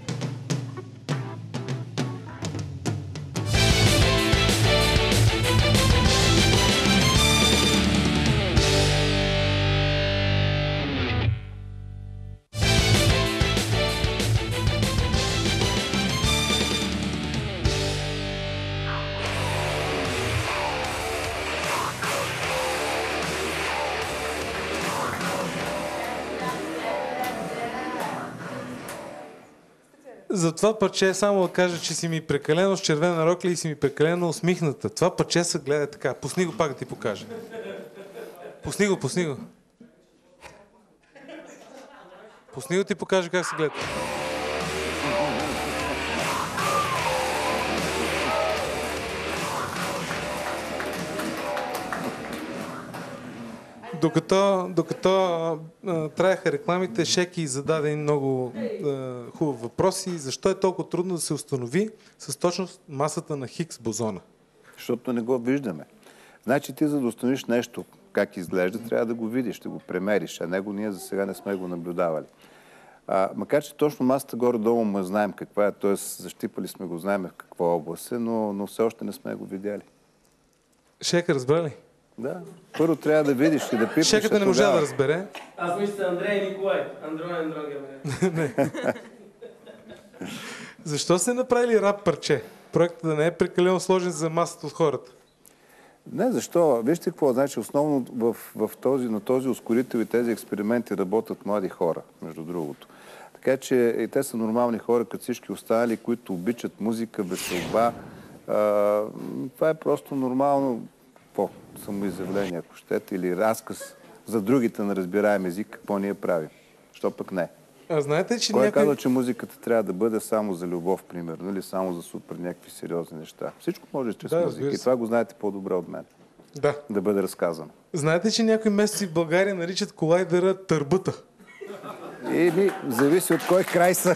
За това парче само да кажа, че си ми прекалено с червена рокля и си ми прекалено усмихната. Това парче се гледа така. Пусни го пак да ти покажа. Пусни го, пусни го. Пусни го ти покажа как се гледа. Докато, докато а, траеха рекламите, Шеки зададе един много а, хубав въпрос и защо е толкова трудно да се установи с точност масата на Хигс бозона? Защото не го виждаме. Значи ти за да установиш нещо как изглежда, трябва да го видиш, да го премериш, а него ние за сега не сме го наблюдавали. А, макар че точно масата горе-долу му знаем каква е, т.е. защипали сме го, знаем в каква област е, но, но все още не сме го видяли. Шека, разбра ли? Да. Първо трябва да видиш и да пипнеш. Шеката не можа да разбере. Аз мисля Андрей и Николай. Андрей Андрей. Защо се направили рап парче? Проектът да не е прекалено сложен за масата от хората. Не, защо? Вижте какво, значи основно в, в този, на този ускорител и тези експерименти работят млади хора, между другото. Така че и те са нормални хора, като всички останали, които обичат музика, веселба. А, това е просто нормално по самоизявление, ако щете, или разказ за другите на разбираем език, какво ние правим. Що пък не? А знаете, че Кой някой... казва, че музиката трябва да бъде само за любов, примерно, или само за супер някакви сериозни неща? Всичко може чрез да, музика. И това го знаете по-добре от мен. Да. Да бъде разказано. Знаете, че някои месеци в България наричат колайдера търбута? И ми, зависи от кой край са.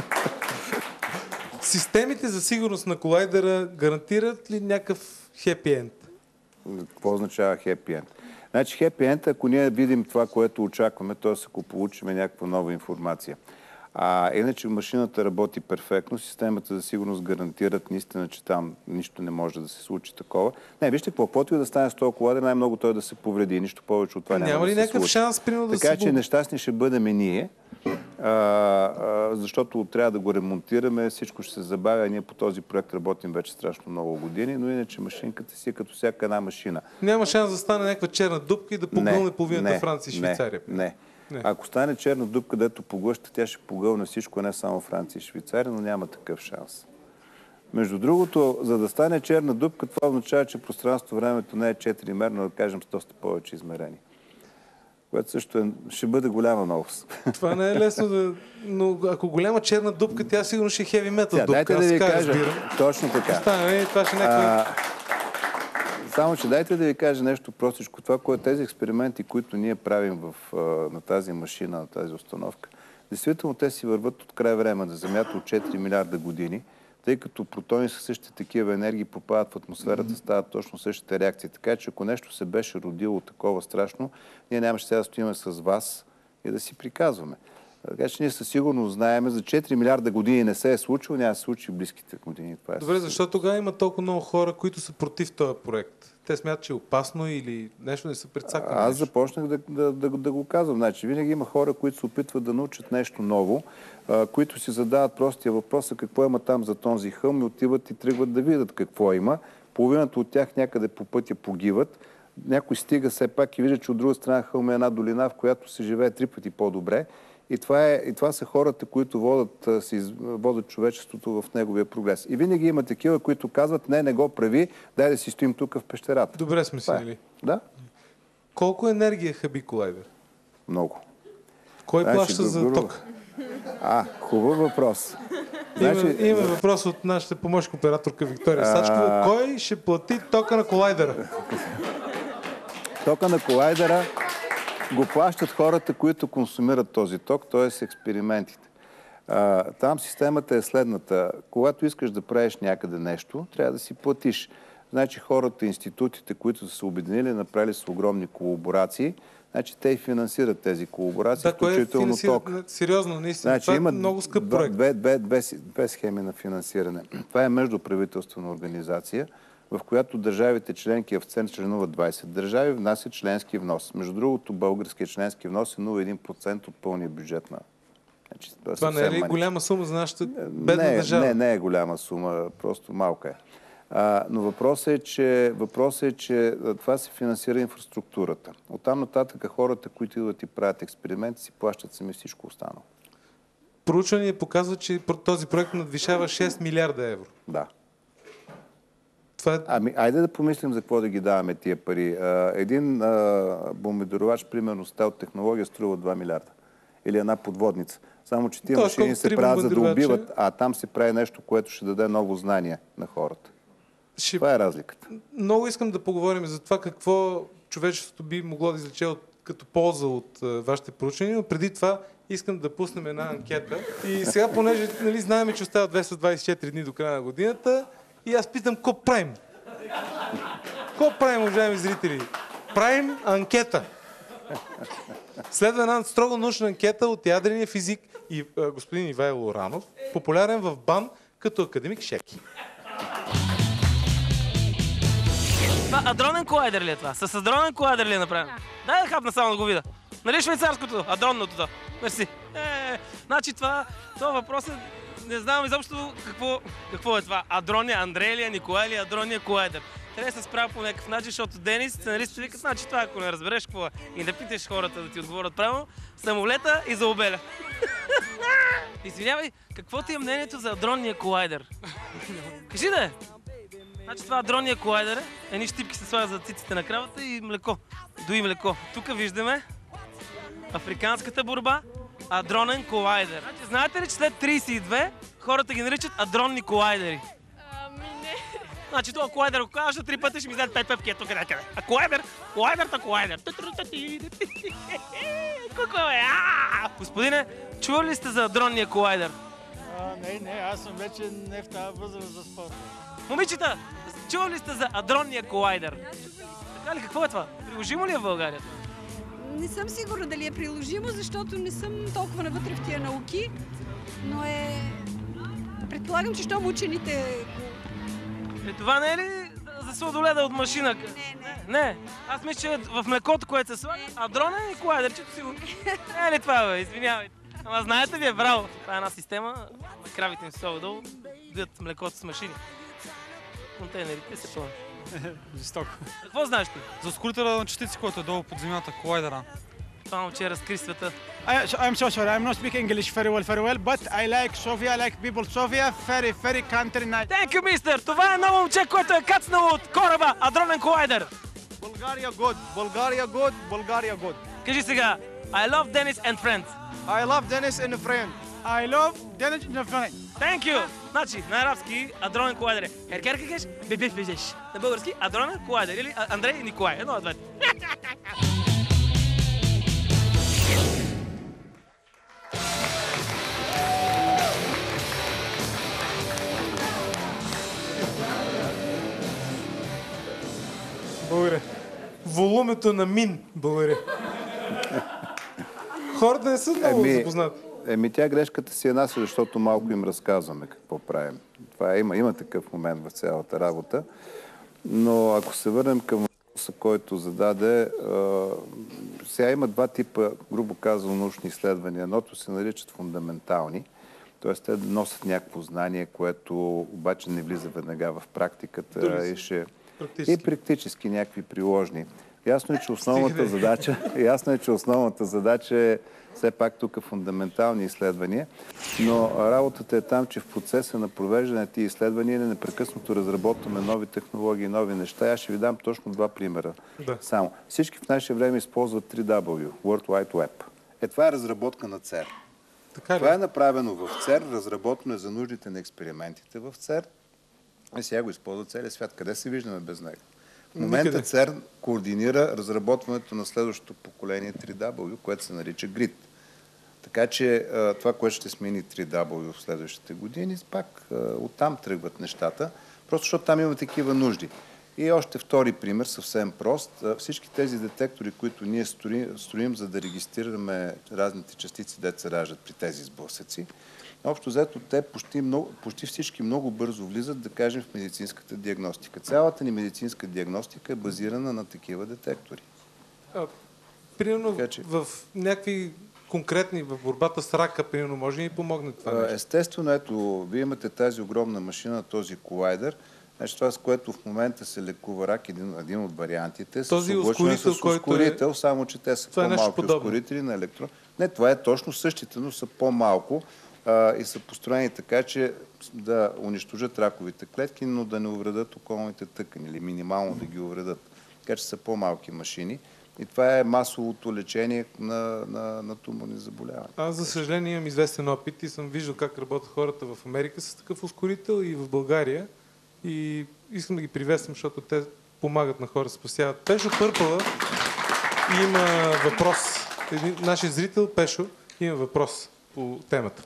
Системите за сигурност на колайдера гарантират ли някакъв хепи енд? Какво означава хепи енд? Значи хепи енд, ако ние видим това, което очакваме, т.е. ако получим някаква нова информация. А иначе машината работи перфектно, системата за сигурност гарантират наистина, че там нищо не може да се случи такова. Не, вижте, каквото и да стане с този колайдер, най-много той да се повреди. Нищо повече от това няма, няма да се случи. Няма ли някакъв шанс, примерно, да се... Така че нещастни ще бъдем и ние, а, а, защото трябва да го ремонтираме, всичко ще се забавя. Ние по този проект работим вече страшно много години, но иначе машинката си е като всяка една машина. Няма шанс да стане някаква черна дупка и да погълне половината Франция и Швейцария. Не, не. Не. Ако стане черна дупка, където поглъща, тя ще погълне всичко, не само Франция и Швейцария, но няма такъв шанс. Между другото, за да стане черна дупка, това означава, че пространство-времето не е четиримерно, да кажем с доста повече измерения. Което също е, ще бъде голяма новост. Това не е лесно да... Но ако голяма черна дупка, тя сигурно ще е хеви метал дупка. Дайте да ви кажа. Разбирам. Точно така. Стане, това ще някаква... Само, че дайте да ви кажа нещо простичко. Това, което тези експерименти, които ние правим в, на тази машина, на тази установка, действително те си върват от край време на Земята от четири милиарда години, тъй като протони са същите такива енергии, попадат в атмосферата, стават точно същите реакции. Така че ако нещо се беше родило такова страшно, ние нямаше сега да стоим с вас и да си приказваме. Така че ние със сигурност знаем, за четири милиарда години не се е случило, няма да се случи в близките години. Това е. Добре, защо тогава има толкова много хора, които са против този проект? Те смятат, че е опасно или нещо не са прецакали? Аз започнах да, да, да, да го казвам. Значи, винаги има хора, които се опитват да научат нещо ново, а, които си задават простия въпрос, какво има там за този хълм и отиват и тръгват да видят какво има. Половината от тях някъде по пътя погиват. Някой стига все пак и вижда, че от друга страна хълм е една долина, в която се живее три пъти по-добре. И това, е, и това са хората, които водят, си, водят човечеството в неговия прогрес. И винаги има такива, които казват, не, не го прави, дай да си стоим тук в пещерата. Добре сме си, нали? Да. Колко енергия хаби колайдер? Много. Кой значи, плаща за грубо... ток? А, хубав въпрос. Значи... Има, има въпрос от нашата помощник операторка Виктория а... Сачкова. Кой ще плати тока на колайдера? Тока на колайдера го плащат хората, които консумират този ток, т.е. експериментите. А, там системата е следната. Когато искаш да правиш някъде нещо, трябва да си платиш. Значи хората, институтите, които са се обединили, направили с огромни колаборации, значи те и финансират тези колаборации, да, включително финансира... ток. Сериозно, наистина. Значи, това е има много скъп проект. Две, две, две, две схеми на финансиране. Това е междуправителствена организация, в която държавите членки, в център членуват двайсет държави, внасят членски внос. Между другото, българският членски внос е нула цяло и един процент от пълния бюджет на... Значи, това това не е ли голяма сума за нашата бедна не, държава? Не, не е голяма сума, просто малка е. А, но въпросът е, че, въпросът е, че това се финансира инфраструктурата. Оттам нататък хората, които идват и правят експерименти, си плащат сами всичко останало. проучвания показват, че този проект надвишава шест милиарда евро. Да. Това е... Ами, айде да помислим за какво да ги даваме тия пари. А, един а, бомбардировач, примерно, с тази технология струва два милиарда. Или една подводница. Само, че тия машини се правят за да убиват, а там се прави нещо, което ще даде ново знание на хората. Ще... Това е разликата. Много искам да поговорим за това какво човечеството би могло да извлече от, като полза от а, вашите проучвания, но преди това искам да пуснем една анкета. И сега, понеже нали, знаем, че остават двеста двадесет и четири дни до края на годината, и аз питам, какво правим? Какво правим, уважаеми зрители? Правим анкета. Следва една строго научна анкета от ядрения физик и а, господин Ивайло Ранов, популярен в БАН като академик Шеки. Това адронен колайдер ли е това? С адронен колайдер ли е направен? Да. Дай да хапна само да го видя. Нали швейцарското, адронното да. Мерси. Е, значи това, това въпрос е, не знам изобщо какво, какво е това. Адрония, Андрея, Николай или адрония колайдер. Трябва да се справя по някакъв начин, защото Денис, сценаристите викат, значи това, ако не разбереш какво е и да питаш хората да ти отговорят правилно, самолета и за обеля. Извинявай, какво ти е мнението за адронния колайдер? Кажи да е! Значи това адронния колайдер е, едни щипки се слагат за циците на кравата и млеко. Дои млеко. Тук виждаме африканската борба, адронен колайдер. Значи, знаете ли, че след тридесет и две хората ги наричат адронни колайдери? Ами не. Значи това колайдер, ако кажа три пъти, ще ми вземат пет пъпки, ето къде къде. А колайдер, колайдер-та колайдер. Какво е? Господине, чували ли сте за адронния колайдер? А, не, не, аз съм вече не в тази възраст за спорта. Момичета, чували ли сте за адронния колайдер? Така ли, какво е това? Приложимо ли е в България? Не съм сигурна дали е приложимо, защото не съм толкова навътре в тия науки, но е... Предполагам, че щом учените... Е, това не е ли за сладоледа от машина? Не, не. Не, аз мисля, че в млекото, което се слага, адронен и колайдерчето сигурно. Не е ли това, бе? Извинявайте. Ама знаете ли е, браво. Това е една система, на кравите им се слага долу, дадат млекото с машини. Контейнерите се пълни. Жестоко. Какво знаеш ти? За ускорителя на частици, който е долу под земята, колайдера. Това момче разкри света. I'm so sorry, I'm not speaking English very well, very well, but I like Sofia, I like people Sofia, very, very country nice. Thank you, mister! Това е ново момче, което е кацнало от кораба, адронен колайдер. Bulgaria good, Bulgaria good, Bulgaria good. Кажи сега, I love Dennis and friends. I love Dennis and friend. I love Dennis and friend. Thank you! Значи, на арабски адронен колайдер е Еркеркекеш, бебеш бежеш. На български адронен колайдер или Андрей и Николай. Едно от двете. Благодаря. Волумето на мин. Благодаря. Хората не са много еми, запознати. Еми, тя грешката си е наша, защото малко им разказваме какво правим. Това е, има, има такъв момент в цялата работа. Но ако се върнем към въпроса, който зададе, а, сега има два типа, грубо казано, научни изследвания. Едното се наричат фундаментални, т.е. те носят някакво знание, което обаче не влиза веднага в практиката и, ще... и практически някакви приложни. Ясно е, че основната задача, ясно е, че основната задача е все пак тук фундаментални изследвания, но работата е там, че в процеса на провеждане на тези изследвания непрекъснато разработваме нови технологии, нови неща. Аз ще ви дам точно два примера. Да. Само. Всички в наше време използват три дабъл ю, World Wide Web. Е, това е разработка на ЦЕРН. Това е направено в ЦЕРН, разработено е за нуждите на експериментите в ЦЕРН. И сега го използва целия свят. Къде се виждаме без него? В момента ЦЕРН координира разработването на следващото поколение три дабъл ю, което се нарича грид. Така че това, което ще смени три дабъл ю в следващите години, пак оттам тръгват нещата, просто защото там има такива нужди. И още втори пример, съвсем прост. Всички тези детектори, които ние строим, строим за да регистрираме разните частици, дето се раждат при тези сблъсъци, общо взето те почти, много, почти всички много бързо влизат, да кажем, в медицинската диагностика. Цялата ни медицинска диагностика е базирана на такива детектори. А, примерно така, че... в някакви конкретни, в борбата с рака, примерно, може ли ни помогне това нещо? Естествено, ето, вие имате тази огромна машина, този колайдер, значи това, с което в момента се лекува рак, един, един от вариантите, този с ускорител, с ускорител, е... само че те са по-малки ускорители на електрон. Не, това е точно същите, но са по-малко. а, и са построени така, че да унищожат раковите клетки, но да не увредят околните тъкани или минимално да ги увредят. Така че са по-малки машини. И това е масовото лечение на, на, на туморни заболявания. Аз, за съжаление, имам известен опит и съм виждал как работят хората в Америка с такъв ускорител и в България. И искам да ги приветствам, защото те помагат на хора, спасяват. Пешо Пърпала има въпрос. Един, нашия зрител Пешо има въпрос по темата.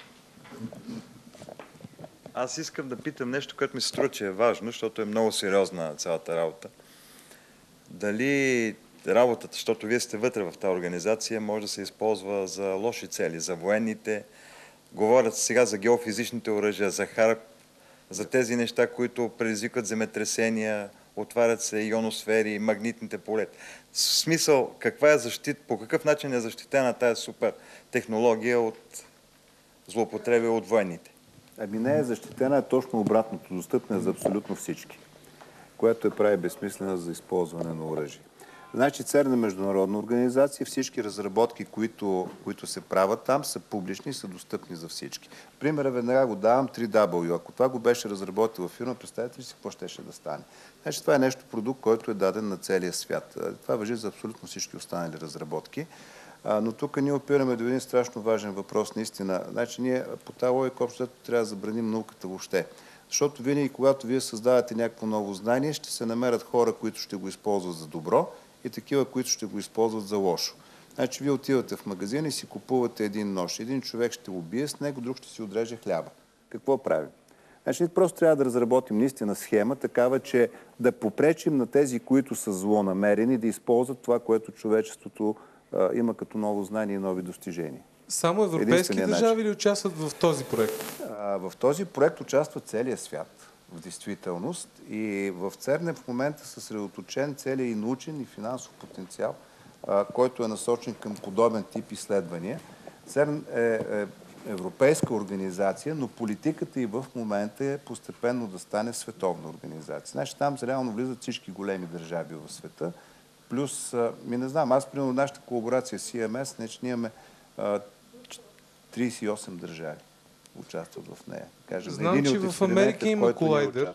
Аз искам да питам нещо, което ми се струва, че е важно, защото е много сериозна цялата работа. Дали работата, защото вие сте вътре в тази организация, може да се използва за лоши цели, за военните. Говорят сега за геофизичните оръжия, за харп, за тези неща, които предизвикват земетресения, отварят се ионосфери, магнитните полета. В смисъл, каква е защита, по какъв начин е защитена тази супер технология от злоупотреби от военните? Ами не е защитена, е точно обратното. Достъпна е за абсолютно всички, което е прави безсмислена за използване на оръжие. Значи ЦЕРН е международна организация, всички разработки, които, които се правят там, са публични и са достъпни за всички. Примера веднага го давам три дабъл ю. Ако това го беше разработила фирма, представете ли си какво щеше да стане? Значи това е нещо продукт, който е даден на целия свят. Това важи за абсолютно всички останали разработки. А, но тук ние опираме до един страшно важен въпрос, наистина. Значи ние по тази логика общо трябва да забраним науката въобще. Защото винаги, когато вие създавате някакво ново знание, ще се намерят хора, които ще го използват за добро и такива, които ще го използват за лошо. Значи вие отивате в магазин и си купувате един нож. Един човек ще убие с него, друг ще си отреже хляба. Какво правим? Значи просто трябва да разработим наистина схема, такава, че да попречим на тези, които са злонамерени, да използват това, което човечеството а, има като ново знание и нови достижения. Само европейски държави ли участват в този проект? А, в този проект участва целият свят, в действителност. И в ЦЕРН е в момента съсредоточен целият и научен и финансов потенциал, а, който е насочен към подобен тип изследвания. ЦЕРН е, е европейска организация, но политиката и в момента е постепенно да стане световна организация. Значи там реално влизат всички големи държави в света. Плюс, ми не знам, аз примерно нашата колаборация с Си Ем Ес, значи ние имаме а, тридесет и осем държави участват в нея. Кажем, знам, че в Америка има колайдер.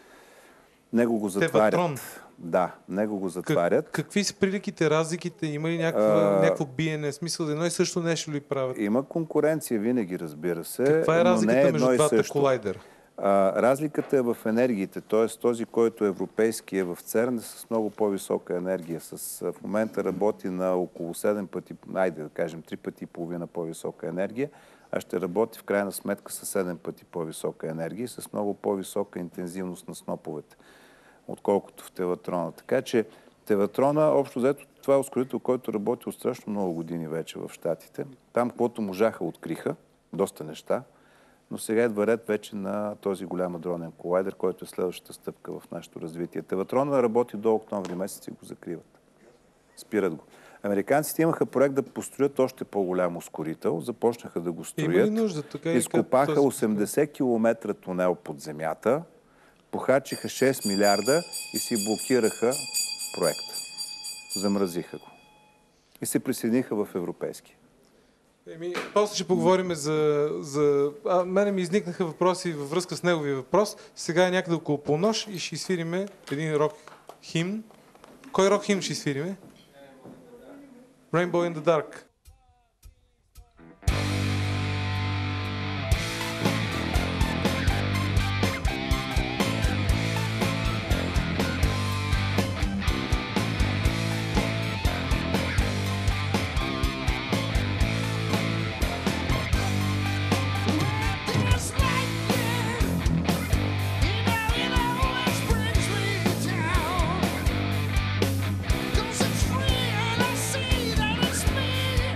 Него го затварят. Теватрон. Да, него го затварят. Как, какви са приликите, разликите? Има ли някаква, а, някакво биене? Смисъл, едно и също нещо ли правят? Има конкуренция винаги, разбира се. Каква е разликата е между двата колайдера? А, разликата е в енергиите, т.е. този, който е европейски, е в ЦЕРН с много по-висока енергия. С, в момента работи на около седем пъти, айде да кажем три пъти и половина по-висока енергия, а ще работи в крайна сметка с седем пъти по-висока енергия и с много по-висока интензивност на сноповете, отколкото в Теватрона. Така че Теватрона, общо взето, това е ускорител, който работи от страшно много години вече в Щатите. Там, каквото можаха, откриха доста неща, но сега едва ред вече на този голям адронен колайдер, който е следващата стъпка в нашето развитие. Теватрона работи до октомври месец и го закриват. Спират го. Американците имаха проект да построят още по-голям ускорител, започнаха да го строят, нужда, така изкопаха осемдесет километра тунел под земята, похарчиха шест милиарда и си блокираха проекта. Замразиха го. И се присъединиха в европейски. Еми, после ще поговорим за... за... А, мене ми изникнаха въпроси във връзка с неговия въпрос. Сега е някъде около полунощ и ще изсвириме един рок химн. Кой рок химн ще изсвириме? Rainbow in the Dark. Cause it's free and I see that it's me.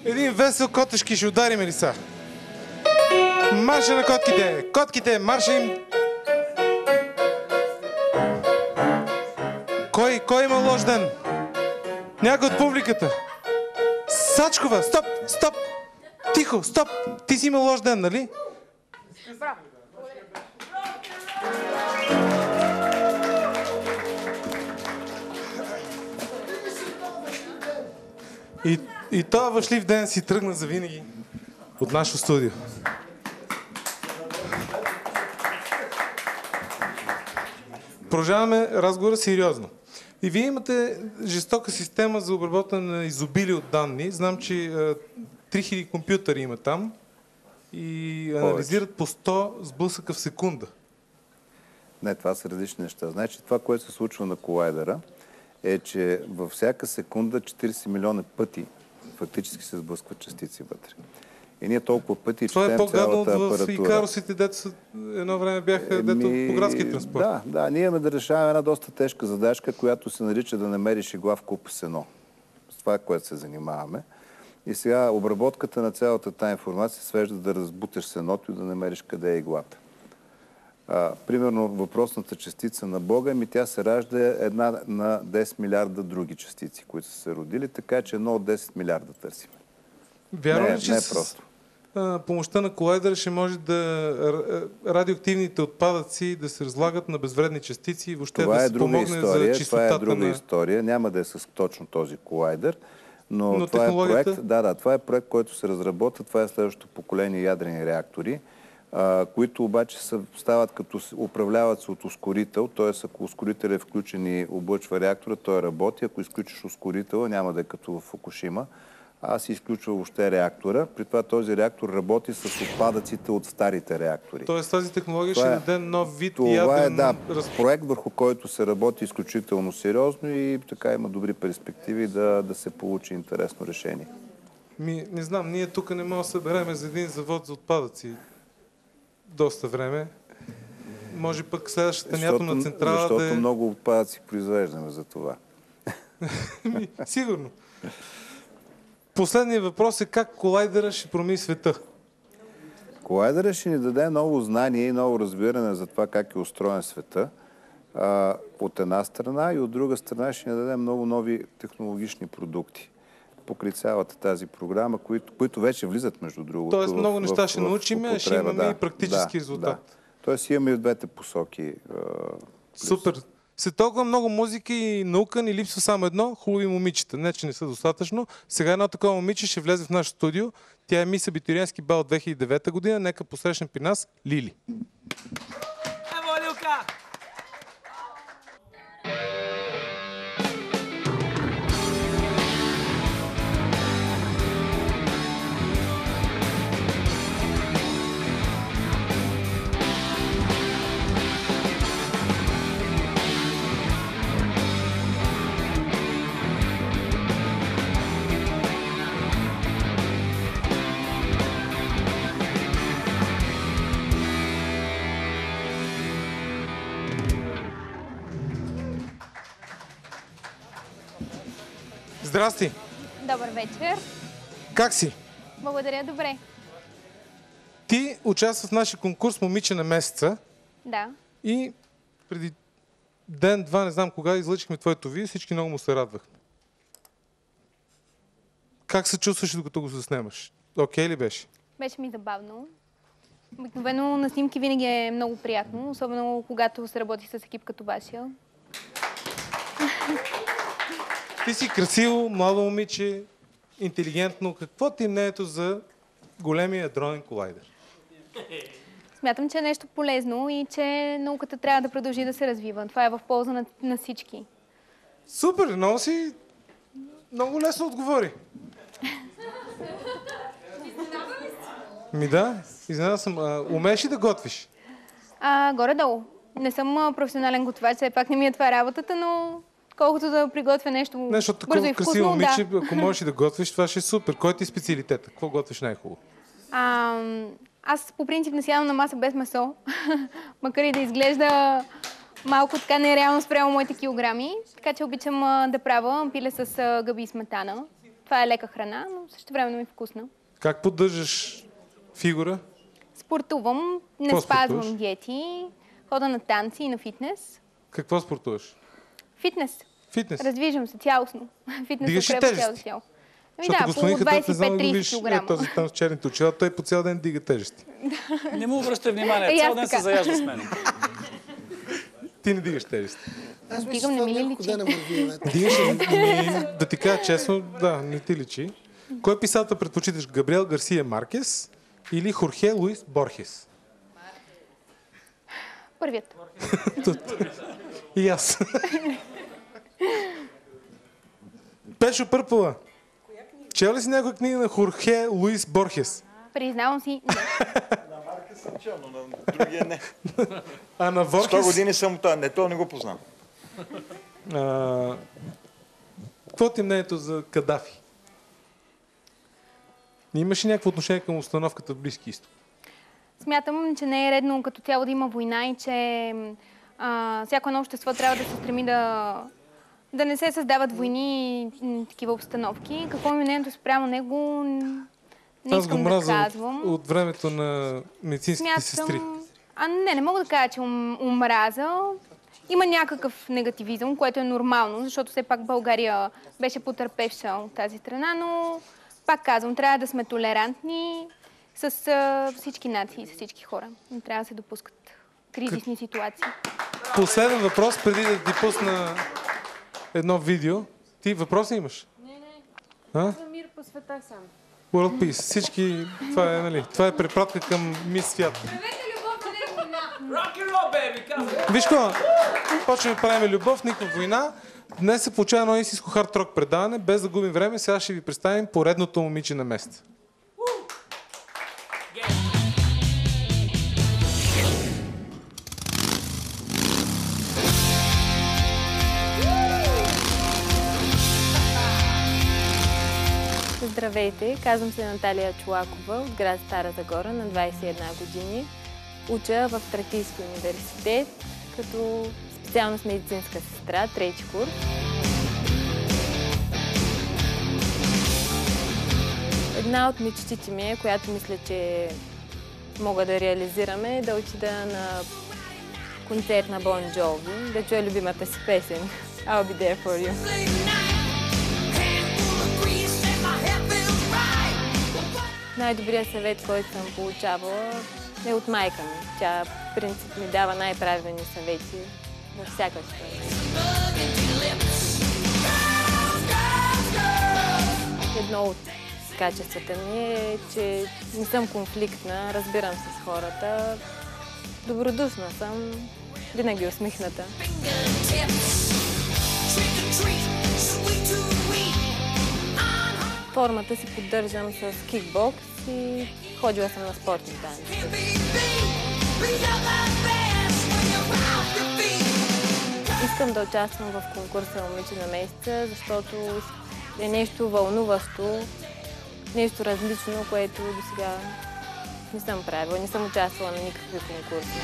Един весел котешки ще ударим ли са? Марша на котките! Котките, марша им! Кой, кой има лош ден? Някой от публиката? Сачкова, стоп, стоп! Тихо, стоп! Ти си има лош ден, нали? И, и този въшлив ден си тръгна за винаги от нашото студио. Продължаваме разговора сериозно. И вие имате жестока система за обработване на изобилие от данни. Знам, че три хиляди компютъри има там и анализират по сто сблъсъка в секунда. Не, това са различни неща. Значи това, което се случва на колайдера, е, че във всяка секунда четирийсет милиона пъти фактически се сблъскват частици вътре. И ние толкова пъти това четем цялата апаратура. Това е по-гадно в Икарусите, дето едно време бяха е, дето ми... по градски транспорт. Да, да, ние имаме да решаваме една доста тежка задачка, която се нарича да намериш игла в куп сено. С това, което се занимаваме. И сега обработката на цялата тази информация свежда да разбуташ сеното и да намериш къде е иглата. А, примерно въпросната частица на Бога, ми тя се ражда една на десет милиарда други частици, които са се родили, така че едно от десет милиарда търсим. Вярно не, ли, че не с просто. А, помощта на колайдера ще може да радиоактивните отпадъци да се разлагат на безвредни частици и въобще това да е се помогне история, за чистотата това е друга на... история. Няма да е с точно този колайдер, но, но това технологията... е проект, да, да, това е проект, който се разработва. Това е следващото поколение ядрени реактори, а, които обаче са, стават като управляват се от ускорител, т.е. ако ускорител е включен и облъчва реактора, той работи. Ако изключиш ускорителя, няма да е като в Фукушима. Аз си изключва въобще реактора. При това този реактор работи с отпадъците от старите реактори. Тоест тази технология това ще е, даде нов вид това ядрен... е, да, проект, върху който се работи изключително сериозно и така има добри перспективи да, да се получи интересно решение. Ми, не знам, ние тук не можем да събереме за един завод за отпадъци доста време. Може пък следващата атомна централа защото да е... Защото много отпадъци произвеждаме за това. Ми, сигурно. Последният въпрос е как колайдера ще промени света? Колайдера ще ни даде ново знание и ново разбиране за това как е устроен света. А, от една страна и от друга страна ще ни даде много нови технологични продукти. Покрай цялата тази програма, които, които вече влизат между другото. Тоест много в, неща в, ще в, научим, в ще имаме да, и практически да, резултат. Да. Тоест имаме и от двете посоки. А, супер! След толкова много музика и наука ни липсва само едно — хубави момичета. Не, че не са достатъчно. Сега едно такова момиче ще влезе в нашото студио. Тя е мис абитуриентски бал от две хиляди и девета година. Нека посрещне при нас Лили. Ево, Люка! Здрасти! Добър вечер. Как си? Благодаря, добре. Ти участва в нашия конкурс Момиче на месеца. Да. И преди ден-два, не знам кога, излъчихме твоето видео, всички много му се радвахме. Как се чувстваш, докато го заснемаш? Окей ли беше? Беше ми забавно. Обикновено на снимки винаги е много приятно, особено когато се работи с екип като вашия. Ти си красиво, младо момиче, интелигентно. Какво ти е мнението за големия адронен колайдер? Смятам, че е нещо полезно и че науката трябва да продължи да се развива. Това е в полза на, на всички. Супер! Много си... Много лесно отговори. Ми да, изненада съм. А, умееш ли да готвиш? А, горе-долу. Не съм професионален готвач, все пак не ми е това работата, но колкото да приготвя нещо не, бързо и вкусно, красиво момиче, да. Ако можеш и да готвиш, това ще е супер. Кой ти е специалитета? Какво готвиш най-хубаво? А, аз по принцип не сядам на маса без месо, макар и да изглежда малко така нереално спрямо моите килограми. Така че обичам а, да правя пиле с а, гъби и сметана. това е лека храна, но също времено ми е вкусна. Как поддържаш фигура? Спортувам, не Какво спазвам спортуваш? диети, хода на танци и на фитнес. Какво спортуваш? Фитнес. Фитнес? Раздвижвам се цялостно. Фитнес Дигаш ли укрепва тежести? цялото тяло. Ами Защото да, по господин Хатът, не двайсет и знам пет да го до видиш, трийсет е, килограма. този там с черните очила, той по цял ден дига тежести. Не му обръщай внимание, И аз цял ден се така. заяжда с мен. Ти не дигаш тежести. Аз мисля, Дигам, че не това ми ли няколко личи? дена върви. бе. Дигаш ли? Ми, да ти кажа честно, да, не ти личи. Кой писател предпочиташ? Габриел Гарсия Маркес или Хорхе Луис Борхес? Първият. И аз. Пешо Пърпала. Чел ли си някоя книга на Хорхе Луис Борхес? Признавам си. Не. Съм чел, но на другия не. А на Борхес? сто години съм това. Не, то не го познам. А, какво ти е мнението за Кадафи? Имаш ли някакво отношение към установката в Близки изток? Смятам, че не е редно като цяло да има война и че а, всяко едно общество трябва да се стреми да, да не се създават войни и м, такива обстановки. Какво ми е мнението спрямо него, н- не Аз го искам да мразя от, казвам. от времето на медицинските сестри. А не, не мога да кажа, че ум, омраза. Има някакъв негативизъм, което е нормално, защото все пак България беше потърпевша от тази страна, но пак казвам, трябва да сме толерантни с а, всички нации, с всички хора. Не трябва да се допускат кризисни ситуации. Последен въпрос, преди да ти пусна едно видео. Ти въпрос ли имаш? Не, не. А? За мир по света сам. World Peace. Всички, това е, нали, това е препратка към Мис Свят. Правете любов, а не война. Rock and roll, baby, казвай! Виж какво, почваме да правим любов, никаква война. Днес се получава едно истинско хард-рок предаване. Без да губим време, сега ще ви представим поредното момиче на месеца. Здравейте, казвам се Наталия Чулакова от град Стара Загора, на двайсет и една години. Уча в Тракийски университет като специалност медицинска сестра, трети курс. Една от мечтите ми е, която мисля, че мога да реализираме, е да отида на концерт на Бон Джови, да чуя любимата си песен I'll be there for you. Най-добрият съвет, който съм получавала, е от майка ми. Тя, в принцип, ми дава най-правилни съвети във всяка ситуация. Едно от качествата ми е, че не съм конфликтна, разбирам се с хората. Добродушна съм, винаги усмихната. Формата си поддържам с кикбокс и ходила съм на спортни танци. Искам да участвам в конкурса Момиче на месеца, защото е нещо вълнуващо, нещо различно, което до сега не съм правила, не съм участвала на никакви конкурси.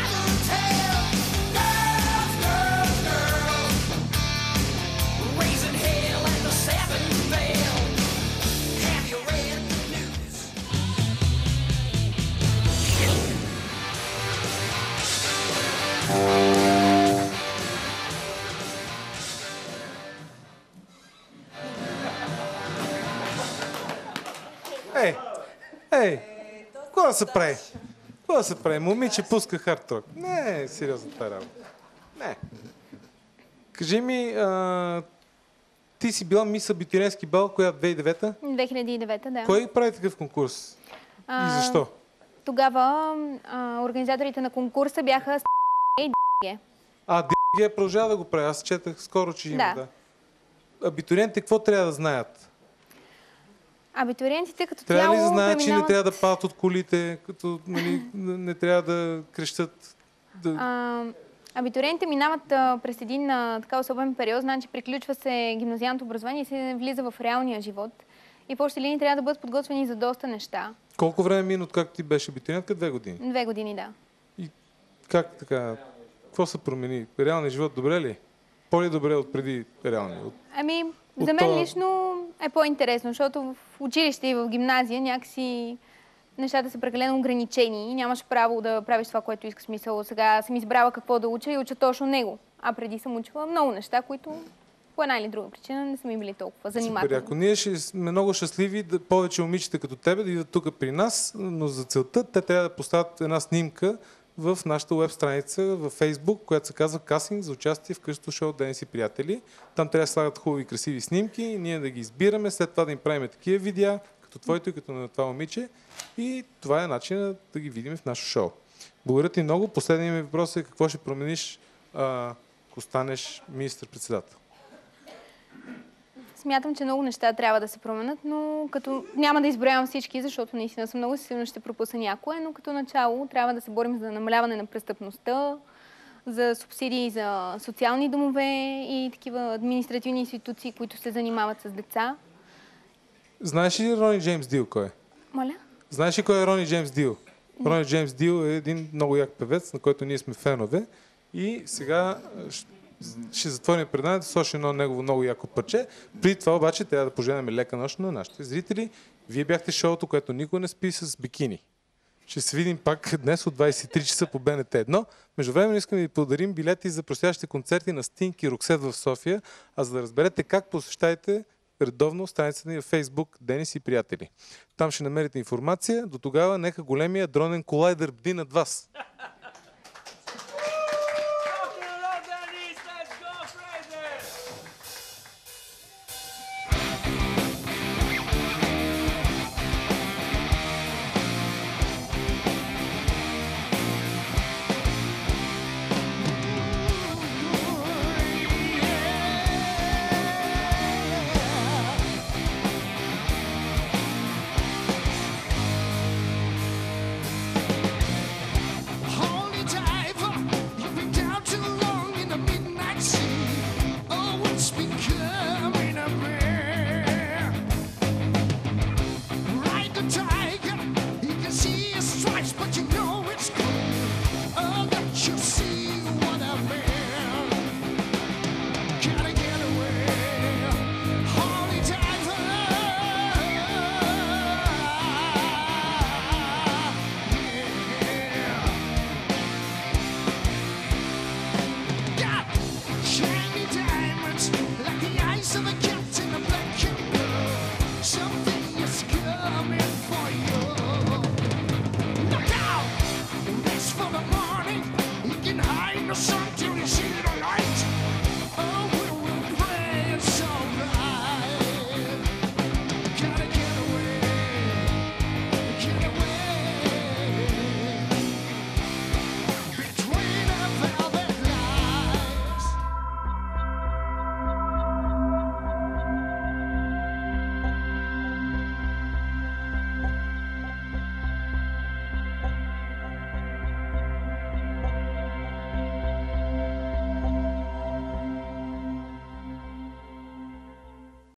Ей, ей, какво да се прави? Какво да се прави? Момиче пуска хард-рок. Не е сериозна тази работа. Не. Кажи ми, а, ти си била мис абитуриентски бал, коя две хиляди и девета? две хиляди и девета, да. Кой прави такъв конкурс? А, И защо? Тогава а, организаторите на конкурса бяха с и ДГ. А, ДГ продължава да го прави. Аз четах скоро, че има, Да. да. Абитуриентите какво трябва да знаят? Абитуриентите като Трябва цяло ли да знаят, че не преминават... трябва да падат от колите, като нали, не трябва да крещат? Да... А, абитуриентите минават а, през един а, така особен период, значи приключва се гимназиалното образование и се влиза в реалния живот. И в общи линии трябва да бъдат подготвени за доста неща. Колко време мина, откакто ти беше абитуриентка? Две години. Две години, да. Как така? Какво се промени? Реалният живот добре ли? По-ли добре от преди реалния? От... Ами, За мен лично е по-интересно, защото в училище и в гимназия някакси нещата са прекалено ограничени и нямаш право да правиш това, което искаш. Смисъл. Сега съм избрала какво да уча и уча точно него. А преди съм учила много неща, които по една или друга причина не са ми били толкова занимателни. Супер, ако ние ще сме много щастливи, да повече момичета като тебе да идват тук при нас, но за целта те трябва да поставят една снимка в нашата веб страница във Facebook, която се казва Кастинг за участие в къщото шоу Денис и приятели. Там трябва да слагат хубави, красиви снимки, ние да ги избираме, след това да им правим такива видеа, като твоето и като на това момиче. И това е начинът да ги видим в нашото шоу. Благодаря ти много. Последният ми въпрос е какво ще промениш, ако станеш министър-председател? Смятам, че много неща трябва да се променят, но като няма да изброявам всички, защото наистина съм много силно ще пропусна някое, но като начало трябва да се борим за намаляване на престъпността, за субсидии за социални домове и такива административни институции, които се занимават с деца. Знаеш ли Рони Джеймс Дил кой е? Моля? Знаеш ли кой е Рони Джеймс Дил? Не. Рони Джеймс Дил е един много як певец, на който ние сме фенове. И сега ще затворим преданието с още едно негово много яко парче. При това обаче трябва да пожелаем лека нощ на нашите зрители. Вие бяхте шоуто, което никой не спи с бикини. Ще се видим пак днес от двайсет и три часа по Б Н Т едно. Междувременно искам да ви подарим билети за предстоящите концерти на Стинг и Роксет в София. А за да разберете как, посещайте редовно страницата ни в Facebook Денис и приятели. Там ще намерите информация. До тогава нека големия дронен колайдер бди над вас. No